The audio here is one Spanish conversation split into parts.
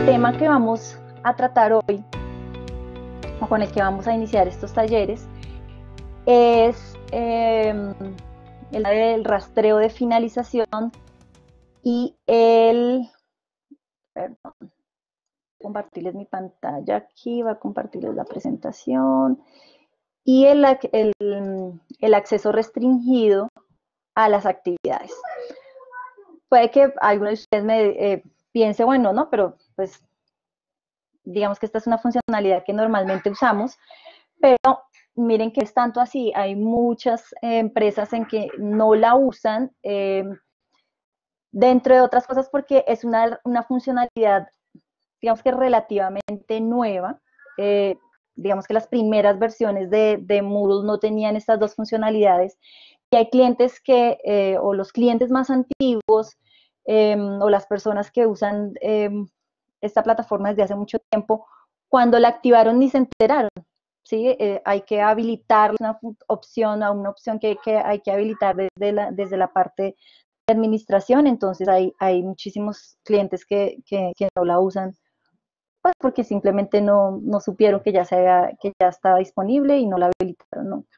tema que vamos a tratar hoy, o con el que vamos a iniciar estos talleres, es el del rastreo de finalización y perdón, compartirles mi pantalla aquí, va a compartirles la presentación, y el acceso restringido a las actividades. Puede que alguno de ustedes me piense, bueno, no, pero pues digamos que esta es una funcionalidad que normalmente usamos, pero miren que es tanto así, hay muchas empresas en que no la usan, dentro de otras cosas porque es una funcionalidad, digamos que relativamente nueva. Digamos que las primeras versiones de Moodle no tenían estas dos funcionalidades, y hay clientes que, o los clientes más antiguos, o las personas que usan esta plataforma desde hace mucho tiempo, cuando la activaron ni se enteraron. ¿Sí? Hay que habilitar una opción que hay que habilitar desde la parte de administración. Entonces hay muchísimos clientes que no la usan, pues porque simplemente no supieron que ya estaba disponible y no la habilitaron nunca.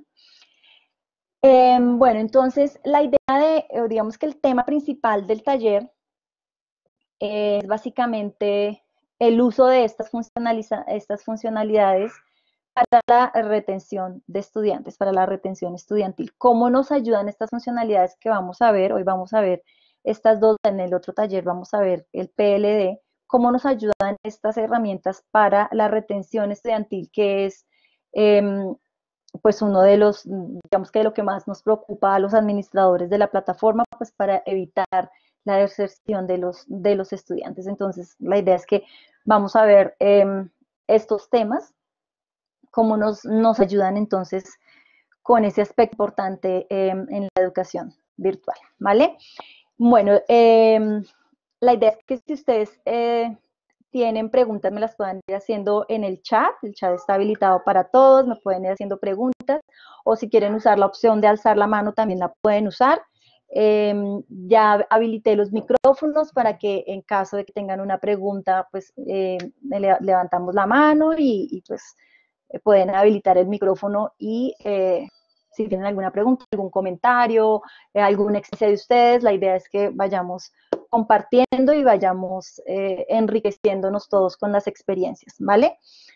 Bueno, entonces la idea digamos que el tema principal del taller es básicamente el uso de estas funcionalidades para la retención de estudiantes, para la retención estudiantil. ¿Cómo nos ayudan estas funcionalidades que vamos a ver? Hoy vamos a ver estas dos, en el otro taller vamos a ver el PLD. ¿Cómo nos ayudan estas herramientas para la retención estudiantil, que es pues uno de los, digamos que de lo que más nos preocupa a los administradores de la plataforma, pues para evitar la deserción de los estudiantes? Entonces, la idea es que vamos a ver estos temas, cómo nos ayudan entonces con ese aspecto importante en la educación virtual, ¿vale? Bueno, la idea es que si ustedes tienen preguntas, me las puedan ir haciendo en el chat está habilitado para todos, me pueden ir haciendo preguntas, o si quieren usar la opción de alzar la mano, también la pueden usar. Ya habilité los micrófonos para que en caso de que tengan una pregunta, pues levantamos la mano y pues pueden habilitar el micrófono y si tienen alguna pregunta, algún comentario, alguna experiencia de ustedes, la idea es que vayamos compartiendo y vayamos enriqueciéndonos todos con las experiencias, ¿vale?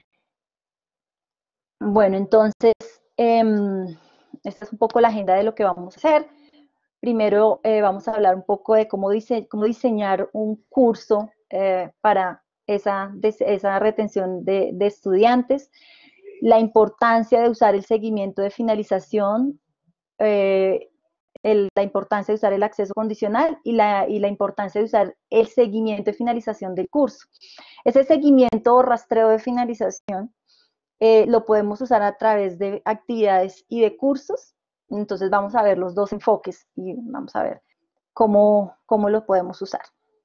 Bueno, entonces, esta es un poco la agenda de lo que vamos a hacer. Primero vamos a hablar un poco de cómo diseñar un curso para esa retención de estudiantes, la importancia de usar el seguimiento de finalización, la importancia de usar el acceso condicional y la importancia de usar el seguimiento de finalización del curso. Ese seguimiento o rastreo de finalización lo podemos usar a través de actividades y de cursos. Entonces vamos a ver los dos enfoques y vamos a ver cómo lo podemos usar.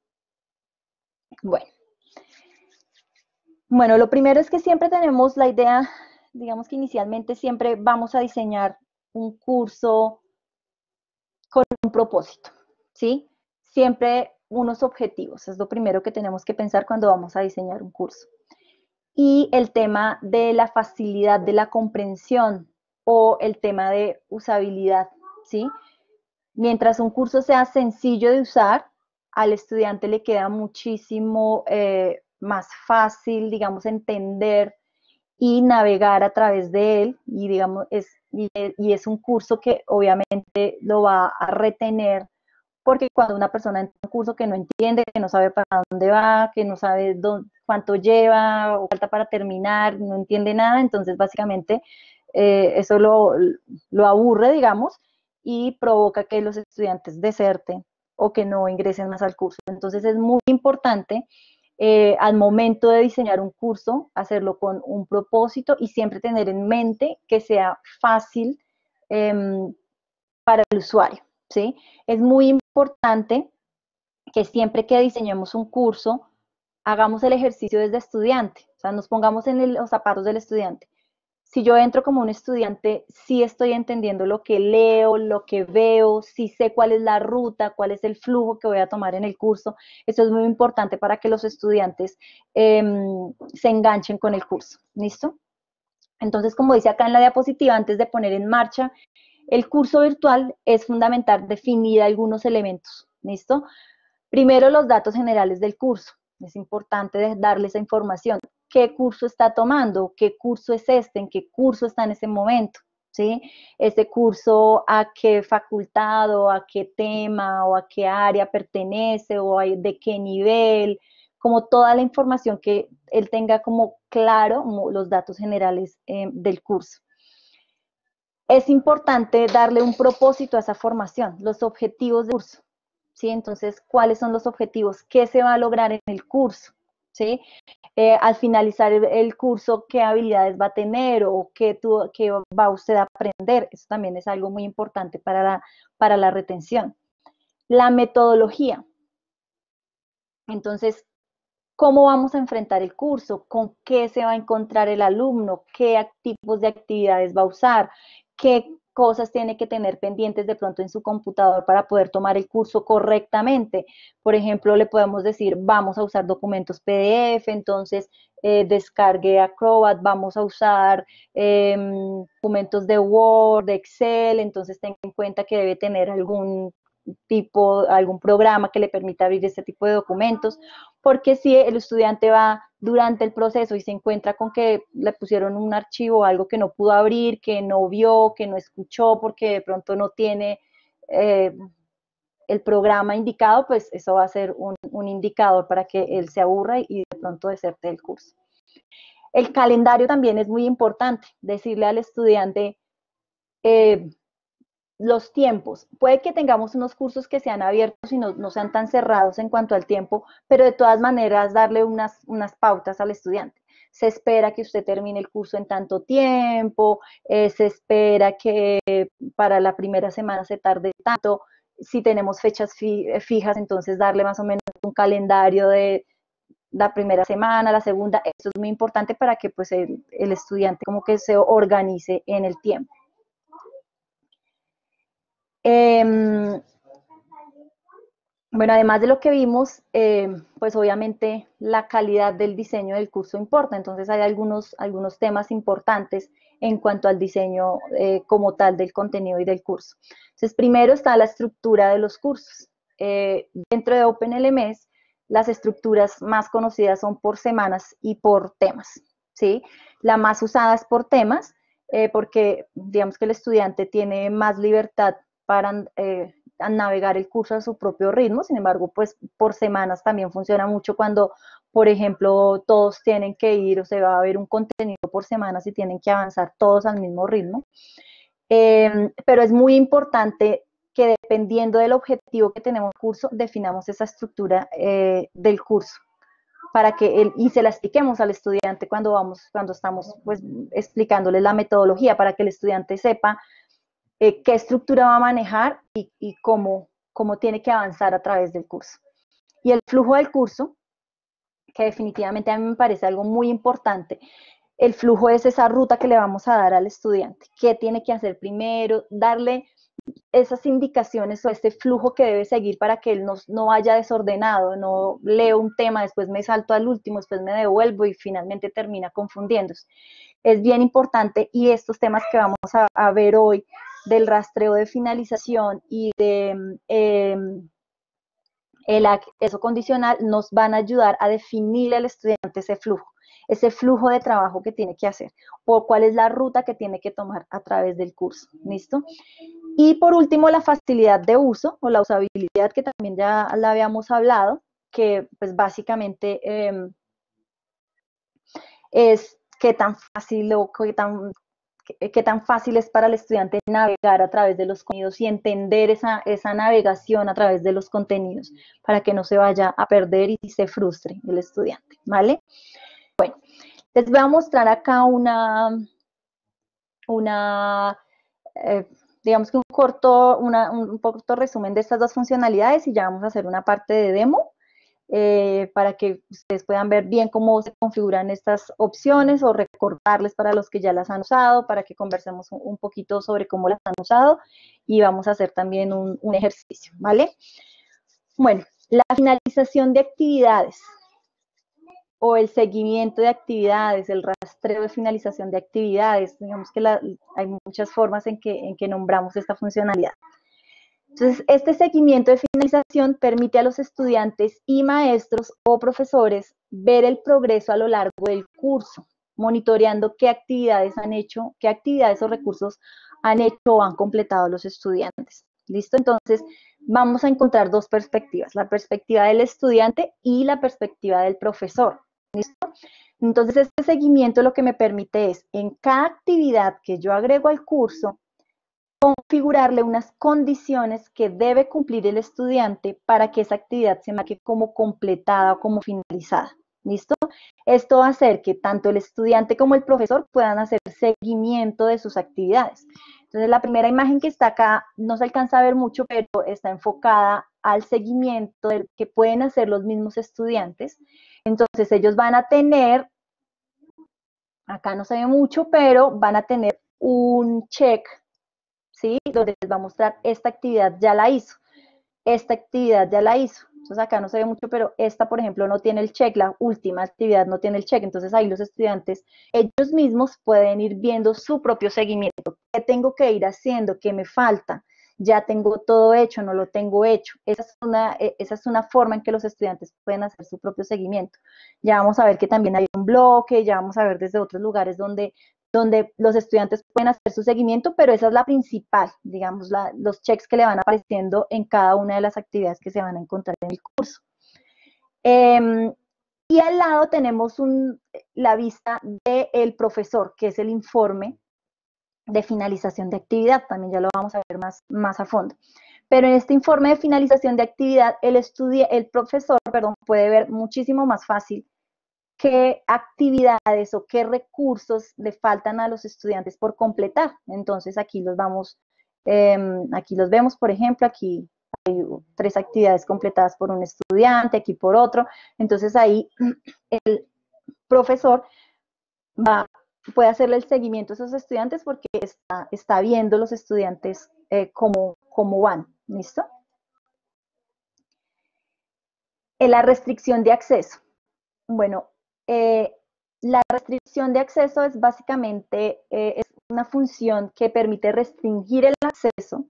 Bueno, lo primero es que siempre tenemos la idea, digamos que inicialmente siempre vamos a diseñar un curso con un propósito, ¿sí? Siempre unos objetivos, es lo primero que tenemos que pensar cuando vamos a diseñar un curso. Y el tema de la facilidad de la comprensión o el tema de usabilidad, ¿sí? Mientras un curso sea sencillo de usar, al estudiante le queda muchísimo más fácil, digamos, entender y navegar a través de él, y digamos, y es un curso que obviamente lo va a retener, porque cuando una persona entra en un curso que no entiende, que no sabe para dónde va, que no sabe cuánto lleva o falta para terminar, no entiende nada, entonces básicamente eso lo aburre, digamos, y provoca que los estudiantes deserten o que no ingresen más al curso. Entonces es muy importante al momento de diseñar un curso, hacerlo con un propósito y siempre tener en mente que sea fácil para el usuario, ¿sí? Es muy importante que siempre que diseñemos un curso, hagamos el ejercicio desde estudiante, o sea, nos pongamos en los zapatos del estudiante. Si yo entro como un estudiante, sí estoy entendiendo lo que leo, lo que veo, sí sé cuál es la ruta, cuál es el flujo que voy a tomar en el curso. Eso es muy importante para que los estudiantes se enganchen con el curso. ¿Listo? Entonces, como dice acá en la diapositiva, antes de poner en marcha el curso virtual, es fundamental definir algunos elementos. ¿Listo? Primero, los datos generales del curso. Es importante darle esa información. ¿Qué curso está tomando? ¿Qué curso es este? ¿En qué curso está en ese momento? ¿Sí? Ese curso, a qué facultad o a qué tema o a qué área pertenece o de qué nivel, como toda la información que él tenga como claro los datos generales del curso. Es importante darle un propósito a esa formación, los objetivos del curso. ¿Sí? Entonces, ¿cuáles son los objetivos? ¿Qué se va a lograr en el curso? ¿Sí? Al finalizar el curso, ¿qué habilidades va a tener o qué va usted a aprender? Eso también es algo muy importante para la retención. La metodología. Entonces, ¿cómo vamos a enfrentar el curso? ¿Con qué se va a encontrar el alumno? ¿Qué tipos de actividades va a usar? ¿Qué cosas tiene que tener pendientes de pronto en su computador para poder tomar el curso correctamente? Por ejemplo, le podemos decir, vamos a usar documentos PDF, entonces descargue Acrobat, vamos a usar documentos de Word, de Excel, entonces tenga en cuenta que debe tener algún programa que le permita abrir este tipo de documentos, porque si el estudiante va durante el proceso y se encuentra con que le pusieron un archivo o algo que no pudo abrir, que no vio, que no escuchó, porque de pronto no tiene el programa indicado, pues eso va a ser un indicador para que él se aburra y de pronto deserte del curso. El calendario también es muy importante, decirle al estudiante los tiempos. Puede que tengamos unos cursos que sean abiertos y no sean tan cerrados en cuanto al tiempo, pero de todas maneras darle unas pautas al estudiante. Se espera que usted termine el curso en tanto tiempo, se espera que para la primera semana se tarde tanto. Si tenemos fechas fijas, entonces darle más o menos un calendario de la primera semana, la segunda. Eso es muy importante para que pues el estudiante como que se organice en el tiempo. Bueno, además de lo que vimos, pues obviamente la calidad del diseño del curso importa, entonces hay algunos temas importantes en cuanto al diseño como tal del contenido y del curso. Entonces, primero está la estructura de los cursos. Dentro de OpenLMS, las estructuras más conocidas son por semanas y por temas, ¿sí? La más usada es por temas, porque digamos que el estudiante tiene más libertad para a navegar el curso a su propio ritmo. Sin embargo, pues por semanas también funciona mucho cuando, por ejemplo, todos tienen que ir o se va a ver un contenido por semanas y tienen que avanzar todos al mismo ritmo. Pero es muy importante que dependiendo del objetivo que tenemos en el curso, definamos esa estructura del curso para que y se la expliquemos al estudiante cuando estamos pues explicándole la metodología, para que el estudiante sepa qué estructura va a manejar y cómo tiene que avanzar a través del curso. Y el flujo del curso, que definitivamente a mí me parece algo muy importante. El flujo es esa ruta que le vamos a dar al estudiante. ¿Qué tiene que hacer primero? Darle esas indicaciones o este flujo que debe seguir para que él no vaya desordenado, no leo un tema, después me salto al último, después me devuelvo y finalmente termina confundiéndose. Es bien importante, y estos temas que vamos a ver hoy del rastreo de finalización y de el acceso condicional nos van a ayudar a definir al estudiante ese flujo de trabajo que tiene que hacer, o cuál es la ruta que tiene que tomar a través del curso. ¿Listo? Y por último, la facilidad de uso o la usabilidad, que también ya la habíamos hablado, que pues básicamente es qué tan fácil o qué tan fácil es para el estudiante navegar a través de los contenidos y entender esa navegación a través de los contenidos, para que no se vaya a perder y se frustre el estudiante, ¿vale? Bueno, les voy a mostrar acá digamos que un corto resumen de estas dos funcionalidades y ya vamos a hacer una parte de demo. para que ustedes puedan ver bien cómo se configuran estas opciones o recordarles para los que ya las han usado, para que conversemos un poquito sobre cómo las han usado y vamos a hacer también un ejercicio, ¿vale? Bueno, la finalización de actividades o el seguimiento de actividades, el rastreo de finalización de actividades, digamos que hay muchas formas en que nombramos esta funcionalidad. Entonces, este seguimiento de finalización permite a los estudiantes y maestros o profesores ver el progreso a lo largo del curso, monitoreando qué actividades han hecho, qué actividades o recursos han hecho o han completado los estudiantes. ¿Listo? Entonces, vamos a encontrar dos perspectivas, la perspectiva del estudiante y la perspectiva del profesor. ¿Listo? Entonces, este seguimiento lo que me permite es, en cada actividad que yo agrego al curso, configurarle unas condiciones que debe cumplir el estudiante para que esa actividad se marque como completada o como finalizada. ¿Listo? Esto va a hacer que tanto el estudiante como el profesor puedan hacer seguimiento de sus actividades. Entonces, la primera imagen que está acá no se alcanza a ver mucho, pero está enfocada al seguimiento que pueden hacer los mismos estudiantes. Entonces, ellos van a tener, acá no se ve mucho, pero van a tener un check, ¿sí? Donde les va a mostrar esta actividad ya la hizo, esta actividad ya la hizo. Entonces acá no se ve mucho, pero esta, por ejemplo, no tiene el check, la última actividad no tiene el check. Entonces ahí los estudiantes, ellos mismos pueden ir viendo su propio seguimiento. ¿Qué tengo que ir haciendo? ¿Qué me falta? Ya tengo todo hecho, no lo tengo hecho. Esa es una forma en que los estudiantes pueden hacer su propio seguimiento. Ya vamos a ver que también hay un bloque, ya vamos a ver desde otros lugares donde los estudiantes pueden hacer su seguimiento, pero esa es la principal, digamos, los checks que le van apareciendo en cada una de las actividades que se van a encontrar en el curso. Y al lado tenemos la vista del profesor, que es el informe de finalización de actividad, también ya lo vamos a ver más a fondo. Pero en este informe de finalización de actividad, el profesor, puede ver muchísimo más fácil qué actividades o qué recursos le faltan a los estudiantes por completar. Entonces aquí aquí los vemos, por ejemplo, aquí hay 3 actividades completadas por un estudiante, aquí por otro. Entonces ahí el profesor puede hacerle el seguimiento a esos estudiantes porque está viendo los estudiantes cómo van. ¿Listo? La restricción de acceso. Bueno, la restricción de acceso es básicamente es una función que permite restringir el acceso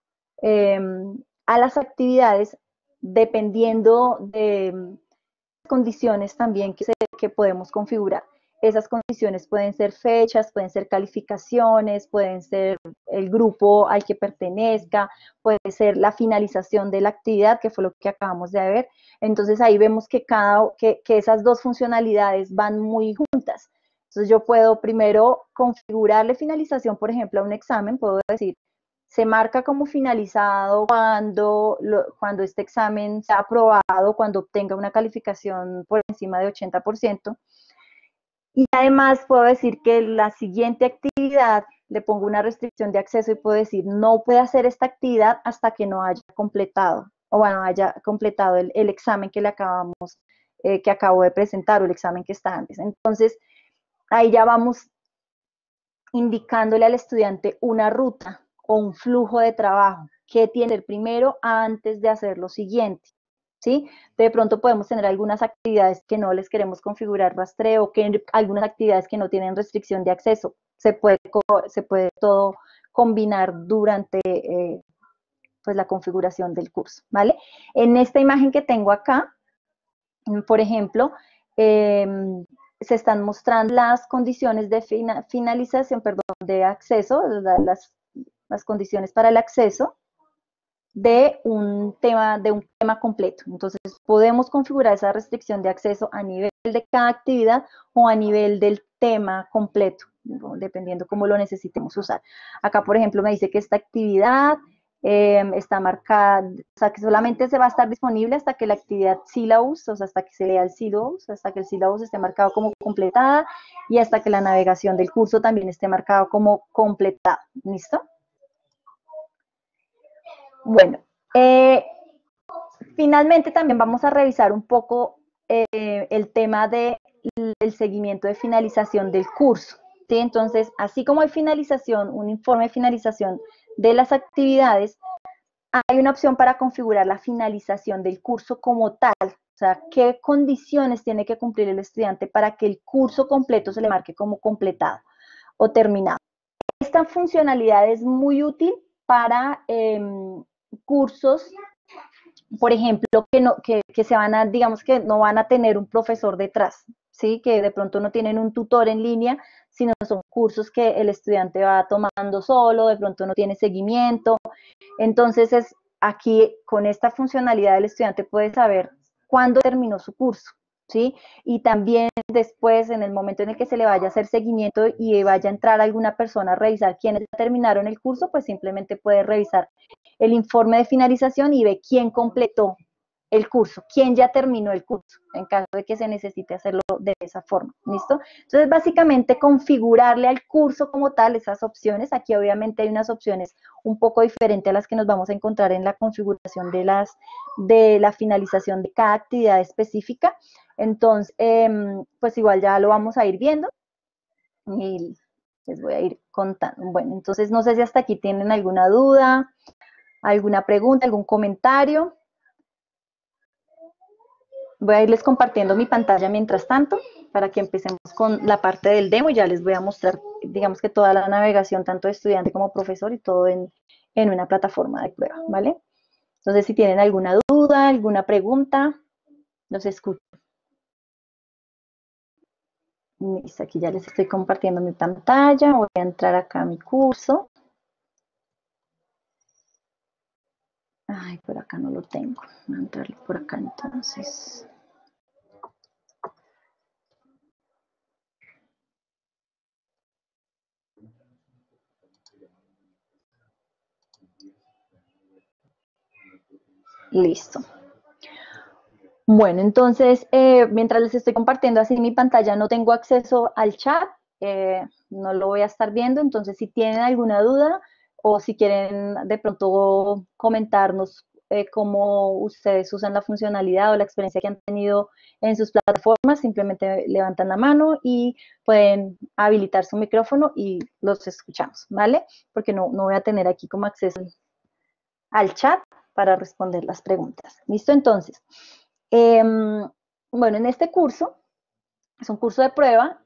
a las actividades dependiendo de condiciones también que podemos configurar. Esas condiciones pueden ser fechas, pueden ser calificaciones, pueden ser el grupo al que pertenezca, puede ser la finalización de la actividad, que fue lo que acabamos de ver. Entonces ahí vemos que esas dos funcionalidades van muy juntas. Entonces yo puedo primero configurarle finalización, por ejemplo, a un examen, puedo decir, se marca como finalizado cuando este examen sea aprobado, cuando obtenga una calificación por encima de 80%. Y además puedo decir que la siguiente actividad le pongo una restricción de acceso y puedo decir no puede hacer esta actividad hasta que no haya completado, o bueno, haya completado el examen que que acabo de presentar o el examen que está antes. Entonces, ahí ya vamos indicándole al estudiante una ruta o un flujo de trabajo que tiene primero antes de hacer lo siguiente. ¿Sí? De pronto podemos tener algunas actividades que no les queremos configurar rastreo, algunas actividades que no tienen restricción de acceso. Se puede todo combinar durante pues la configuración del curso, ¿vale? En esta imagen que tengo acá, por ejemplo, se están mostrando las condiciones de finalización, de acceso, las condiciones para el acceso de un tema completo. Entonces, podemos configurar esa restricción de acceso a nivel de cada actividad o a nivel del tema completo, ¿no? Dependiendo cómo lo necesitemos usar. Acá, por ejemplo, me dice que esta actividad está marcada, o sea, que solamente se va a estar disponible hasta que la actividad syllabus, o sea, hasta que se lea el syllabus, hasta que el syllabus esté marcado como completada y hasta que la navegación del curso también esté marcado como completada. ¿Listo? Bueno, Finalmente, también vamos a revisar un poco el tema del seguimiento de finalización del curso. ¿Sí? Entonces, así como hay finalización, un informe de finalización de las actividades, hay una opción para configurar la finalización del curso como tal. O sea, qué condiciones tiene que cumplir el estudiante para que el curso completo se le marque como completado o terminado. Esta funcionalidad es muy útil para cursos, por ejemplo, que se van a, digamos que no van a tener un profesor detrás, ¿sí? Que de pronto no tienen un tutor en línea, sino son cursos que el estudiante va tomando solo, de pronto no tiene seguimiento. Entonces, aquí con esta funcionalidad el estudiante puede saber cuándo terminó su curso, ¿sí? Y también después, en el momento en el que se le vaya a hacer seguimiento y vaya a entrar alguna persona a revisar quiénes terminaron el curso, pues simplemente puede revisar el informe de finalización y ve quién completó el curso, quién ya terminó el curso, en caso de que se necesite hacerlo de esa forma, ¿listo? Entonces, básicamente, configurarle al curso como tal esas opciones. Aquí obviamente hay unas opciones un poco diferentes a las que nos vamos a encontrar en la configuración de la finalización de cada actividad específica. Entonces, pues igual ya lo vamos a ir viendo y les voy a ir contando. Bueno, entonces no sé si hasta aquí tienen alguna duda, alguna pregunta, algún comentario. Voy a irles compartiendo mi pantalla mientras tanto para que empecemos con la parte del demo y ya les voy a mostrar, digamos que toda la navegación, tanto de estudiante como profesor y todo en una plataforma de prueba, ¿vale? Entonces, si tienen alguna duda, alguna pregunta, los escucho. Listo, aquí ya les estoy compartiendo mi pantalla. Voy a entrar acá a mi curso. Ay, por acá no lo tengo. Voy a entrar por acá entonces. Listo. Bueno, entonces, mientras les estoy compartiendo así mi pantalla, no tengo acceso al chat, no lo voy a estar viendo, entonces si tienen alguna duda o si quieren de pronto comentarnos cómo ustedes usan la funcionalidad o la experiencia que han tenido en sus plataformas, simplemente levantan la mano y pueden habilitar su micrófono y los escuchamos, ¿vale? Porque no voy a tener aquí como acceso al chat para responder las preguntas. ¿Listo? Entonces, bueno, en este curso, es un curso de prueba,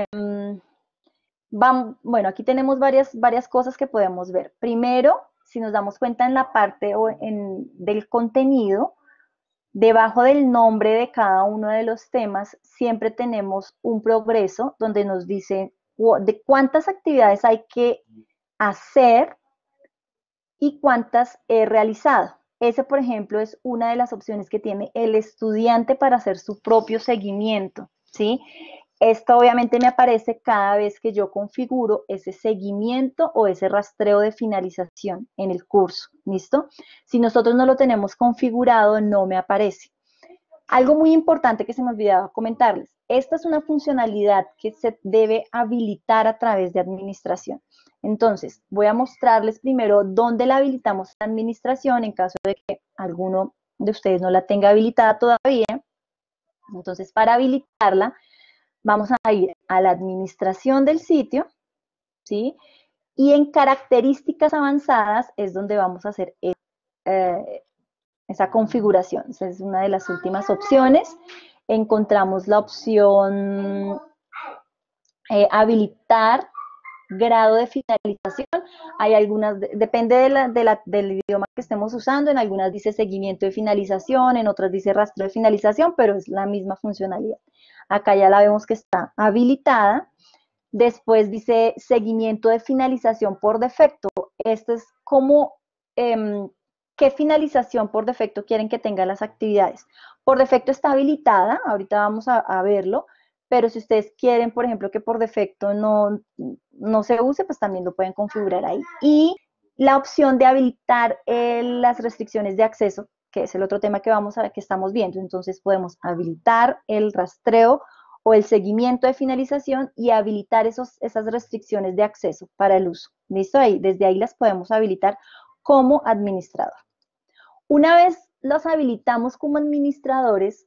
bueno, aquí tenemos varias cosas que podemos ver. Primero, si nos damos cuenta en la parte del contenido, debajo del nombre de cada uno de los temas, siempre tenemos un progreso donde nos dice de cuántas actividades hay que hacer y cuántas he realizado. Ese, por ejemplo, es una de las opciones que tiene el estudiante para hacer su propio seguimiento, ¿sí? Esto obviamente me aparece cada vez que yo configuro ese seguimiento o ese rastreo de finalización en el curso, ¿listo? Si nosotros no lo tenemos configurado, no me aparece. Algo muy importante que se me olvidaba comentarles, esta es una funcionalidad que se debe habilitar a través de administración. Entonces, voy a mostrarles primero dónde la habilitamos en administración en caso de que alguno de ustedes no la tenga habilitada todavía. Entonces, para habilitarla, vamos a ir a la administración del sitio, ¿sí? Y en características avanzadas es donde vamos a hacer esa configuración. Esa es una de las últimas opciones. Encontramos la opción habilitar grado de finalización. Hay algunas, depende del idioma que estemos usando, en algunas dice seguimiento de finalización, en otras dice rastro de finalización, pero es la misma funcionalidad. Acá ya la vemos que está habilitada. Después dice seguimiento de finalización por defecto. Esto es como qué finalización por defecto quieren que tengan las actividades. Por defecto está habilitada, ahorita vamos a verlo, pero si ustedes quieren, por ejemplo, que por defecto no se use, pues también lo pueden configurar ahí. Y la opción de habilitar las restricciones de acceso, que es el otro tema que estamos viendo. Entonces podemos habilitar el rastreo o el seguimiento de finalización y habilitar esas restricciones de acceso para el uso. ¿Listo? Desde ahí las podemos habilitar como administrador. Una vez los habilitamos como administradores,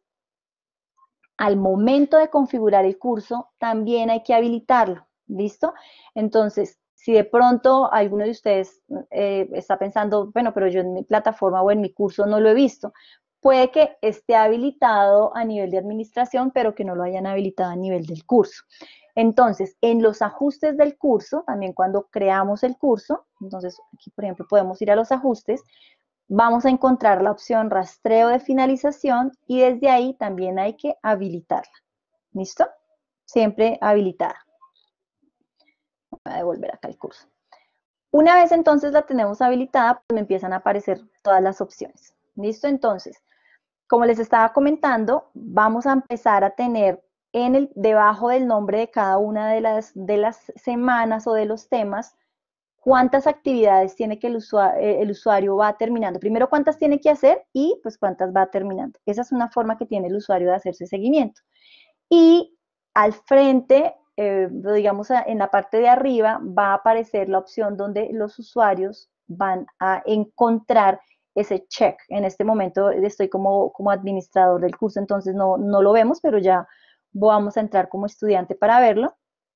al momento de configurar el curso, también hay que habilitarlo, ¿listo? Entonces, si de pronto alguno de ustedes está pensando, bueno, pero yo en mi plataforma o en mi curso no lo he visto, puede que esté habilitado a nivel de administración, pero que no lo hayan habilitado a nivel del curso. Entonces, en los ajustes del curso, también cuando creamos el curso, entonces aquí, por ejemplo, podemos ir a los ajustes, vamos a encontrar la opción rastreo de finalización y desde ahí también hay que habilitarla. ¿Listo? Siempre habilitada. Voy a devolver acá el curso. Una vez entonces la tenemos habilitada, pues me empiezan a aparecer todas las opciones. ¿Listo? Entonces, como les estaba comentando, vamos a empezar a tener debajo del nombre de cada una de las semanas o de los temas, cuántas actividades tiene que el usuario va terminando. Primero, cuántas tiene que hacer y pues cuántas va terminando. Esa es una forma que tiene el usuario de hacerse seguimiento. Y al frente, digamos en la parte de arriba, va a aparecer la opción donde los usuarios van a encontrar ese check. En este momento estoy como administrador del curso, entonces no lo vemos, pero ya vamos a entrar como estudiante para verlo.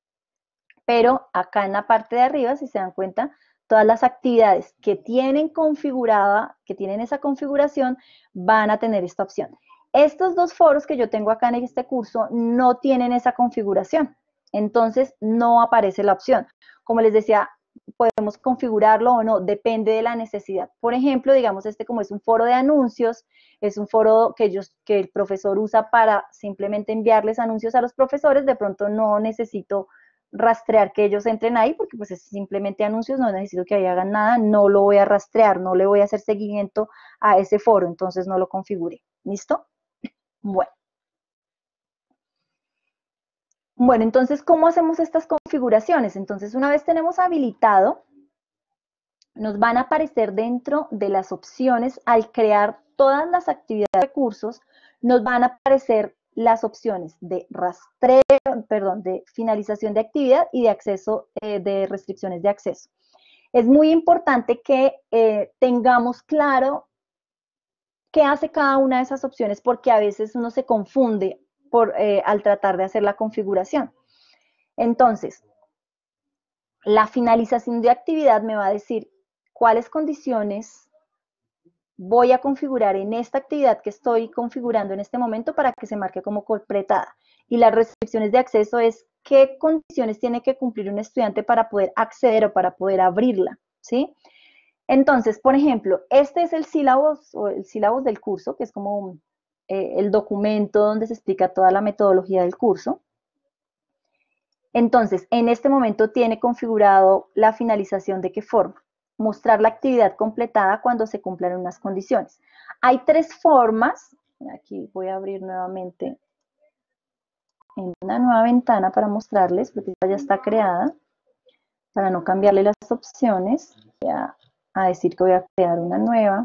Pero acá en la parte de arriba, si se dan cuenta, todas las actividades que tienen configurada, que tienen esa configuración, van a tener esta opción. Estos dos foros que yo tengo acá en este curso no tienen esa configuración, entonces no aparece la opción. Como les decía, podemos configurarlo o no, depende de la necesidad. Por ejemplo, digamos como es un foro de anuncios, es un foro que el profesor usa para simplemente enviarles anuncios a los profesores, de pronto no necesito rastrear que ellos entren ahí, porque pues es simplemente anuncios, no necesito que ahí hagan nada, no lo voy a rastrear, no le voy a hacer seguimiento a ese foro, entonces no lo configure. ¿Listo? Bueno. Bueno, entonces, ¿cómo hacemos estas configuraciones? Entonces, una vez tenemos habilitado, nos van a aparecer dentro de las opciones, al crear todas las actividades de recursos, nos van a aparecer las opciones de rastreo, perdón, de finalización de actividad y de acceso, de restricciones de acceso. Es muy importante que tengamos claro qué hace cada una de esas opciones, porque a veces uno se confunde al tratar de hacer la configuración. Entonces, la finalización de actividad me va a decir cuáles condiciones voy a configurar en esta actividad que estoy configurando en este momento para que se marque como completada. Y las restricciones de acceso es qué condiciones tiene que cumplir un estudiante para poder acceder o para poder abrirla, ¿sí? Entonces, por ejemplo, este es el sílabus o el sílabus del curso, que es como el documento donde se explica toda la metodología del curso. Entonces, en este momento tiene configurado la finalización de qué forma. Mostrar la actividad completada cuando se cumplan unas condiciones. Hay tres formas. Aquí voy a abrir nuevamente en una nueva ventana para mostrarles, porque esta ya está creada. Para no cambiarle las opciones, voy a decir que voy a crear una nueva.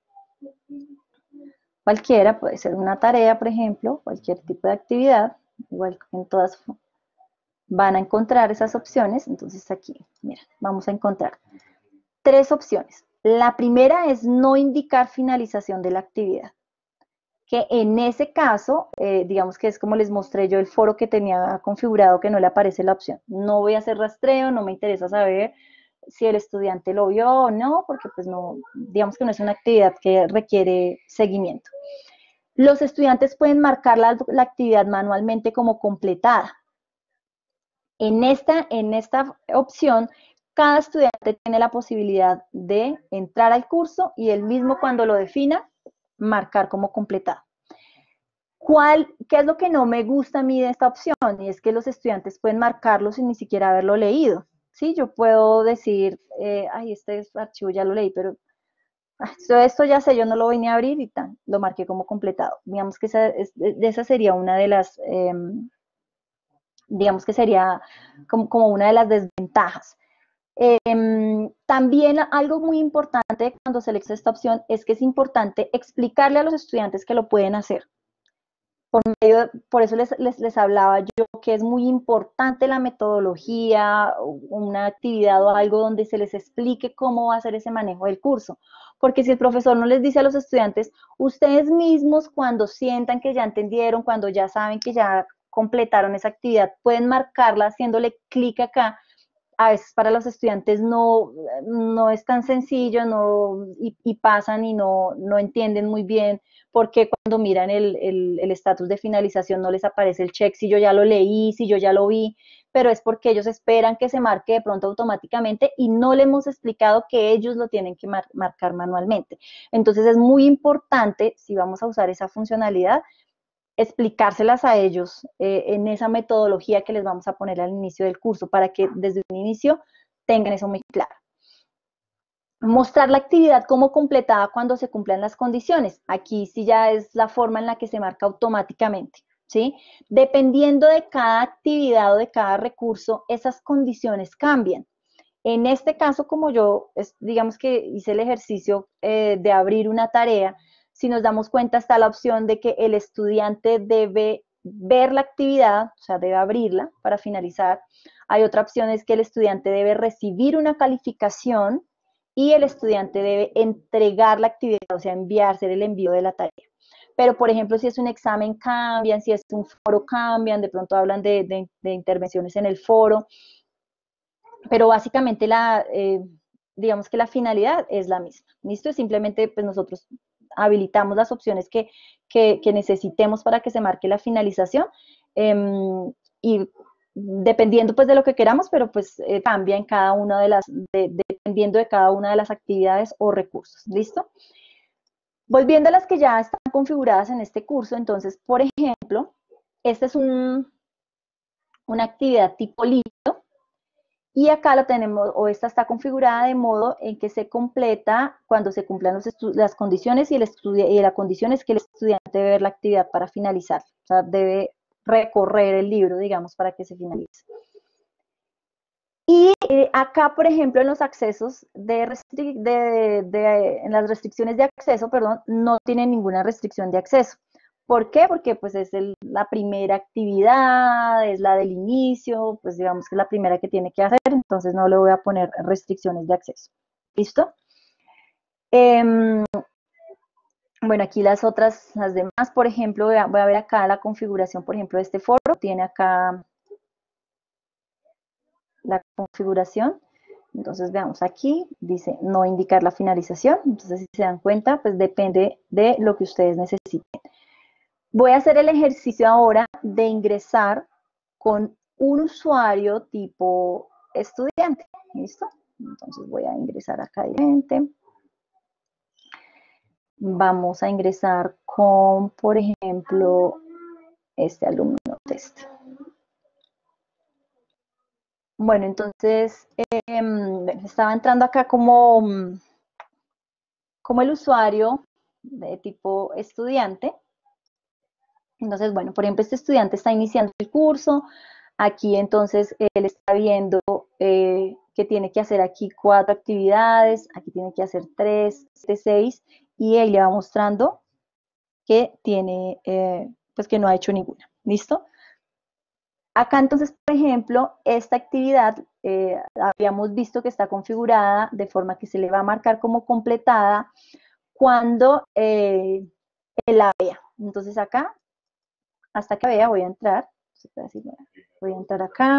Cualquiera, puede ser una tarea, por ejemplo, cualquier tipo de actividad, igual en todas van a encontrar esas opciones. Entonces aquí, mira, vamos a encontrar tres opciones. La primera es no indicar finalización de la actividad, que en ese caso, digamos que es como les mostré yo el foro que tenía configurado, que no le aparece la opción. No voy a hacer rastreo, no me interesa saber si el estudiante lo vio o no, porque pues no, digamos que no es una actividad que requiere seguimiento. Los estudiantes pueden marcar la actividad manualmente como completada. En esta opción, cada estudiante tiene la posibilidad de entrar al curso y él mismo, cuando lo defina, marcar como completado. ¿Qué es lo que no me gusta a mí de esta opción? Y es que los estudiantes pueden marcarlo sin ni siquiera haberlo leído. ¿Sí? Yo puedo decir, ay, este archivo ya lo leí, pero esto ya sé, yo no lo voy ni a abrir y tan, lo marqué como completado. Digamos que esa sería una de las, digamos que sería como una de las desventajas. También algo muy importante cuando selecciono esta opción es que es importante explicarle a los estudiantes que lo pueden hacer. Por eso les hablaba yo que es muy importante la metodología, una actividad o algo donde se les explique cómo va a ser ese manejo del curso. Porque si el profesor no les dice a los estudiantes, ustedes mismos cuando sientan que ya entendieron, cuando ya saben que ya completaron esa actividad, pueden marcarla haciéndole clic acá. A veces para los estudiantes no es tan sencillo y pasan y no entienden muy bien porque cuando miran el estatus de finalización no les aparece el check si yo ya lo leí, si yo ya lo vi, pero es porque ellos esperan que se marque de pronto automáticamente y no le hemos explicado que ellos lo tienen que marcar manualmente. Entonces es muy importante, si vamos a usar esa funcionalidad, explicárselas a ellos en esa metodología que les vamos a poner al inicio del curso para que desde un inicio tengan eso muy claro. Mostrar la actividad como completada cuando se cumplan las condiciones. Aquí sí ya es la forma en la que se marca automáticamente, ¿sí? Dependiendo de cada actividad o de cada recurso, esas condiciones cambian. En este caso, como yo, digamos que hice el ejercicio de abrir una tarea, si nos damos cuenta está la opción de que el estudiante debe ver la actividad, o sea, debe abrirla para finalizar. Hay otra opción, es que el estudiante debe recibir una calificación y el estudiante debe entregar la actividad, o sea, enviarse el envío de la tarea. Pero, por ejemplo, si es un examen, cambian, si es un foro, cambian, de pronto hablan de intervenciones en el foro, pero básicamente digamos que la finalidad es la misma. ¿Listo? Es simplemente, pues nosotros habilitamos las opciones que necesitemos para que se marque la finalización y dependiendo pues de lo que queramos, pero pues cambia en cada una dependiendo de cada una de las actividades o recursos. ¿Listo? Volviendo a las que ya están configuradas en este curso, entonces, por ejemplo, esta es una actividad tipo libro, y acá lo tenemos, o esta está configurada de modo en que se completa cuando se cumplan las condiciones y la condición es que el estudiante debe ver la actividad para finalizar. O sea, debe recorrer el libro, digamos, para que se finalice. Y acá, por ejemplo, en los accesos en las restricciones de acceso, perdón, no tiene ninguna restricción de acceso. ¿Por qué? Porque pues es la primera actividad, es la del inicio, pues digamos que es la primera que tiene que hacer, entonces no le voy a poner restricciones de acceso. ¿Listo? Bueno, aquí las demás, por ejemplo, voy a ver acá la configuración, por ejemplo, de este foro, tiene acá la configuración. Entonces veamos aquí, dice no indicar la finalización. Entonces si se dan cuenta, pues depende de lo que ustedes necesiten. Voy a hacer el ejercicio ahora de ingresar con un usuario tipo estudiante. ¿Listo? Entonces voy a ingresar acá directamente. Vamos a ingresar con, por ejemplo, este alumno test. Bueno, entonces estaba entrando acá como el usuario de tipo estudiante. Entonces, bueno, por ejemplo, este estudiante está iniciando el curso. Aquí entonces él está viendo que tiene que hacer aquí 4 actividades, aquí tiene que hacer 3, 6, y él le va mostrando que tiene, pues que no ha hecho ninguna. ¿Listo? Acá entonces, por ejemplo, esta actividad habíamos visto que está configurada de forma que se le va a marcar como completada cuando él la vea. Entonces acá, hasta que vea, voy a entrar. Voy a entrar acá.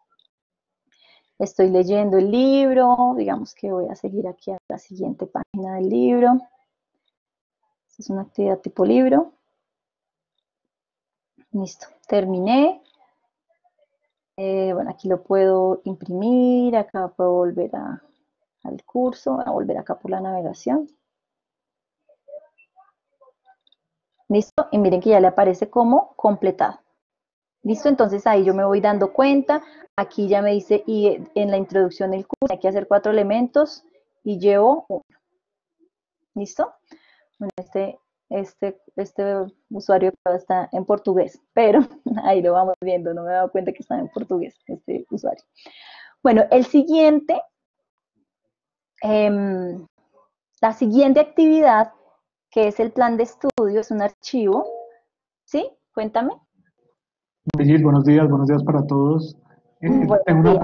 Estoy leyendo el libro. Digamos que voy a seguir aquí a la siguiente página del libro. Esta es una actividad tipo libro. Listo, terminé. Bueno, aquí lo puedo imprimir, acá puedo volver al curso, a volver acá por la navegación. Listo, y miren que ya le aparece como completado. Listo, entonces ahí yo me voy dando cuenta, aquí ya me dice, y en la introducción del curso hay que hacer 4 elementos y llevo 1. ¿Listo? Bueno, este usuario está en portugués, pero ahí lo vamos viendo, no me he dado cuenta que está en portugués este usuario. Bueno, la siguiente actividad, que es el plan de estudio, es un archivo, ¿sí? Cuéntame. Brigitte, buenos días para todos. Buenos días.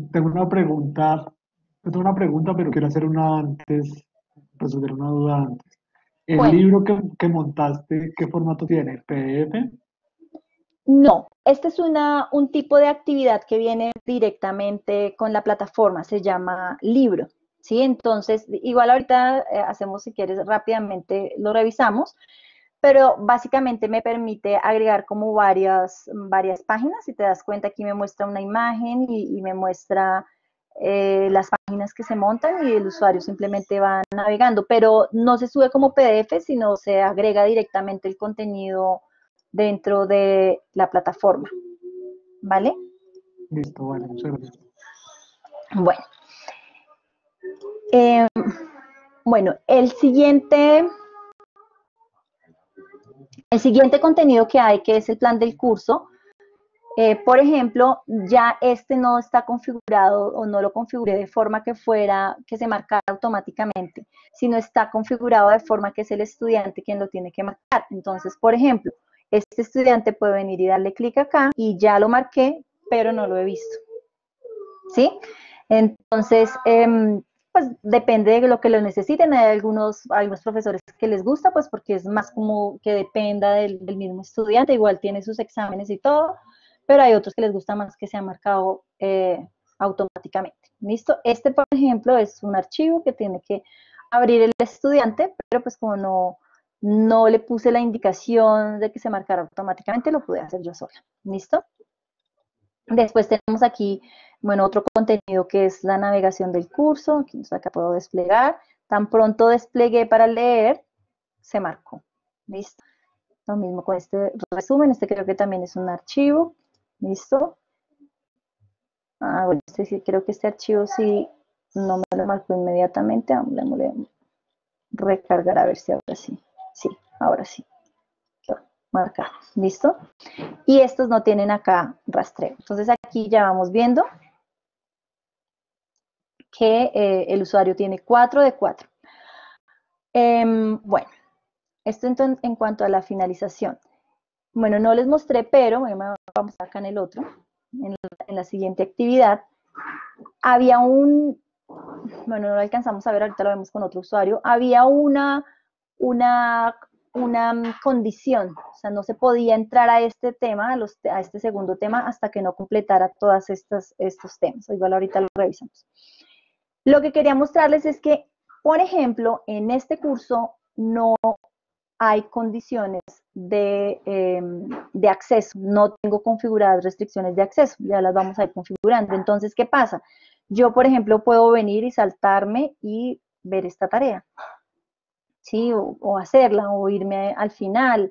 Tengo una pregunta, pero quiero hacer una antes, resolver una duda antes. ¿El Cuéntame. libro que montaste, qué formato tiene? ¿PDF? No, este es un tipo de actividad que viene directamente con la plataforma, se llama libro, ¿sí? Entonces, igual ahorita hacemos, si quieres, rápidamente lo revisamos, pero básicamente me permite agregar como varias páginas. Si te das cuenta, aquí me muestra una imagen y me muestra las páginas que se montan y el usuario simplemente va navegando, pero no se sube como PDF, sino se agrega directamente el contenido dentro de la plataforma, ¿vale? Listo, vale, muchas gracias. Bueno, eh, bueno, el siguiente contenido que hay, que es el plan del curso. Por ejemplo, ya este no está configurado o no lo configuré de forma que se marcara automáticamente, sino está configurado de forma que es el estudiante quien lo tiene que marcar. Entonces, por ejemplo, este estudiante puede venir y darle clic acá y ya lo marqué, pero no lo he visto. ¿Sí? Entonces, pues depende de lo que lo necesiten. Hay algunos profesores que les gusta, pues porque es más como que dependa del mismo estudiante, igual tiene sus exámenes y todo, pero hay otros que les gusta más que sea marcado automáticamente. ¿Listo? Este, por ejemplo, es un archivo que tiene que abrir el estudiante, pero pues como no le puse la indicación de que se marcara automáticamente, lo pude hacer yo sola. ¿Listo? Después tenemos aquí, bueno, otro contenido que es la navegación del curso. Aquí acá puedo desplegar. Tan pronto desplegué para leer, se marcó. ¿Listo? Lo mismo con este resumen. Este creo que también es un archivo. ¿Listo? Ah, bueno, este sí, creo que este archivo sí no me lo marcó inmediatamente. Vamos a recargar a ver si ahora sí. Sí, ahora sí. Marcar. ¿Listo? Y estos no tienen acá rastreo. Entonces aquí ya vamos viendo que el usuario tiene 4 de 4. Bueno, esto en cuanto a la finalización. Bueno, no les mostré, pero vamos acá en el otro, en la siguiente actividad. Había bueno, no lo alcanzamos a ver, ahorita lo vemos con otro usuario, había una condición, o sea, no se podía entrar a este tema, a este segundo tema, hasta que no completara todos estos temas. Igual ahorita lo revisamos. Lo que quería mostrarles es que, por ejemplo, en este curso no hay condiciones de acceso, no tengo configuradas restricciones de acceso, ya las vamos a ir configurando. Entonces, ¿qué pasa? Yo, por ejemplo, puedo venir y saltarme y ver esta tarea, ¿sí? O hacerla, o irme al final,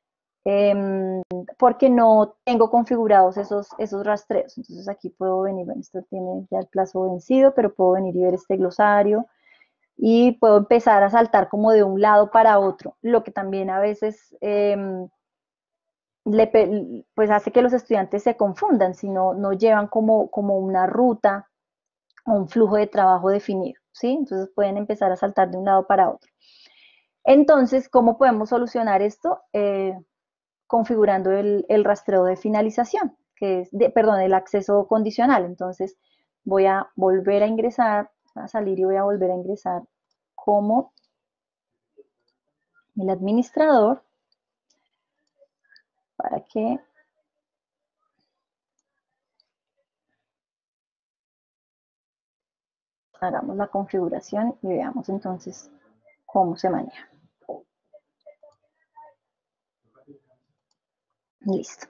porque no tengo configurados esos rastreos. Entonces aquí puedo venir, bueno, esto tiene ya el plazo vencido, pero puedo venir y ver este glosario y puedo empezar a saltar como de un lado para otro, lo que también a veces pues hace que los estudiantes se confundan si no llevan como una ruta o un flujo de trabajo definido, ¿sí? Entonces pueden empezar a saltar de un lado para otro. Entonces, ¿cómo podemos solucionar esto? Configurando el rastreo de finalización, que es, perdón, el acceso condicional. Entonces, voy a volver a ingresar, a salir y voy a volver a ingresar como el administrador para que hagamos la configuración y veamos entonces cómo se maneja. Listo.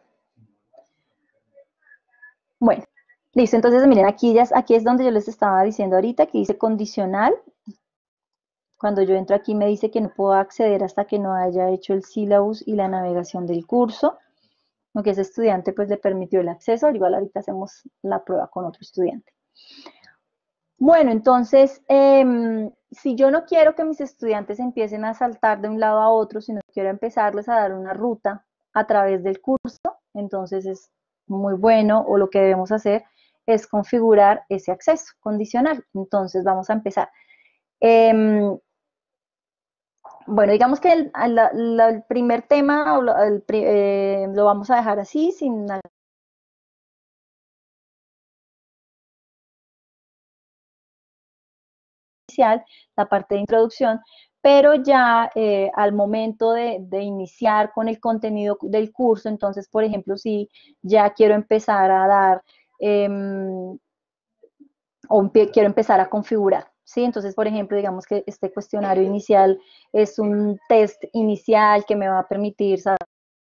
Bueno, listo. Entonces, miren, aquí es donde yo les estaba diciendo ahorita, que dice condicional. Cuando yo entro aquí me dice que no puedo acceder hasta que no haya hecho el syllabus y la navegación del curso. Aunque ese estudiante pues le permitió el acceso, igual ahorita hacemos la prueba con otro estudiante. Bueno, entonces, si yo no quiero que mis estudiantes empiecen a saltar de un lado a otro, sino quiero empezarles a dar una ruta a través del curso, entonces es muy bueno, o lo que debemos hacer es configurar ese acceso condicional. Entonces vamos a empezar. Bueno, digamos que el primer tema lo vamos a dejar así, sin inicial, la parte de introducción, pero ya al momento de iniciar con el contenido del curso, entonces, por ejemplo, si ya quiero empezar a dar o quiero empezar a configurar. ¿Sí? Entonces, por ejemplo, digamos que este cuestionario inicial es un test inicial que me va a permitir saber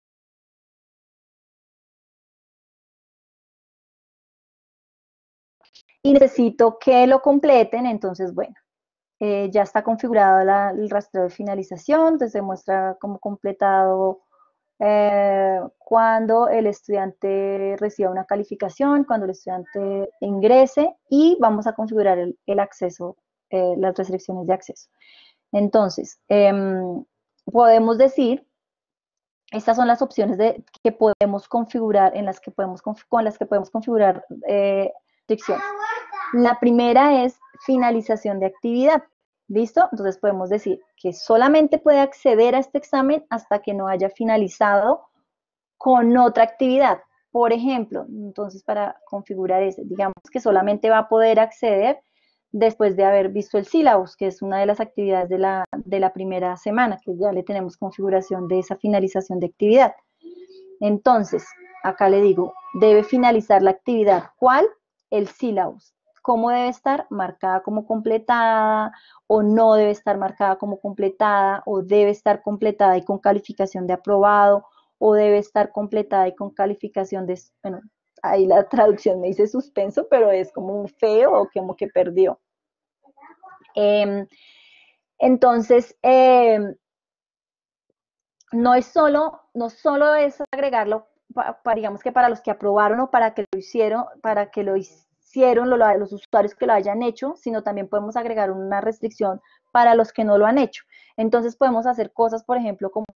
y necesito que lo completen, entonces, bueno, ya está configurado el rastreo de finalización, entonces se muestra como completado cuando el estudiante reciba una calificación, cuando el estudiante ingrese y vamos a configurar el acceso, las restricciones de acceso. Entonces, podemos decir, estas son las opciones que podemos configurar, con las que podemos configurar restricciones. La primera es finalización de actividad. ¿Listo? Entonces podemos decir que solamente puede acceder a este examen hasta que no haya finalizado con otra actividad. Por ejemplo, entonces para configurar ese, digamos que solamente va a poder acceder después de haber visto el sílabus, que es una de las actividades de la primera semana, que ya le tenemos configuración de esa finalización de actividad. Entonces, acá le digo, debe finalizar la actividad. ¿Cuál? El sílabus. ¿Cómo debe estar? Marcada como completada, o no debe estar marcada como completada, o debe estar completada y con calificación de aprobado, o debe estar completada y con calificación de, bueno, ahí la traducción me dice suspenso, pero es como un feo o como que perdió. Entonces, no solo es agregarlo, digamos que para los que aprobaron o para que lo hicieron, los usuarios que lo hayan hecho, sino también podemos agregar una restricción para los que no lo han hecho. Entonces podemos hacer cosas, por ejemplo, como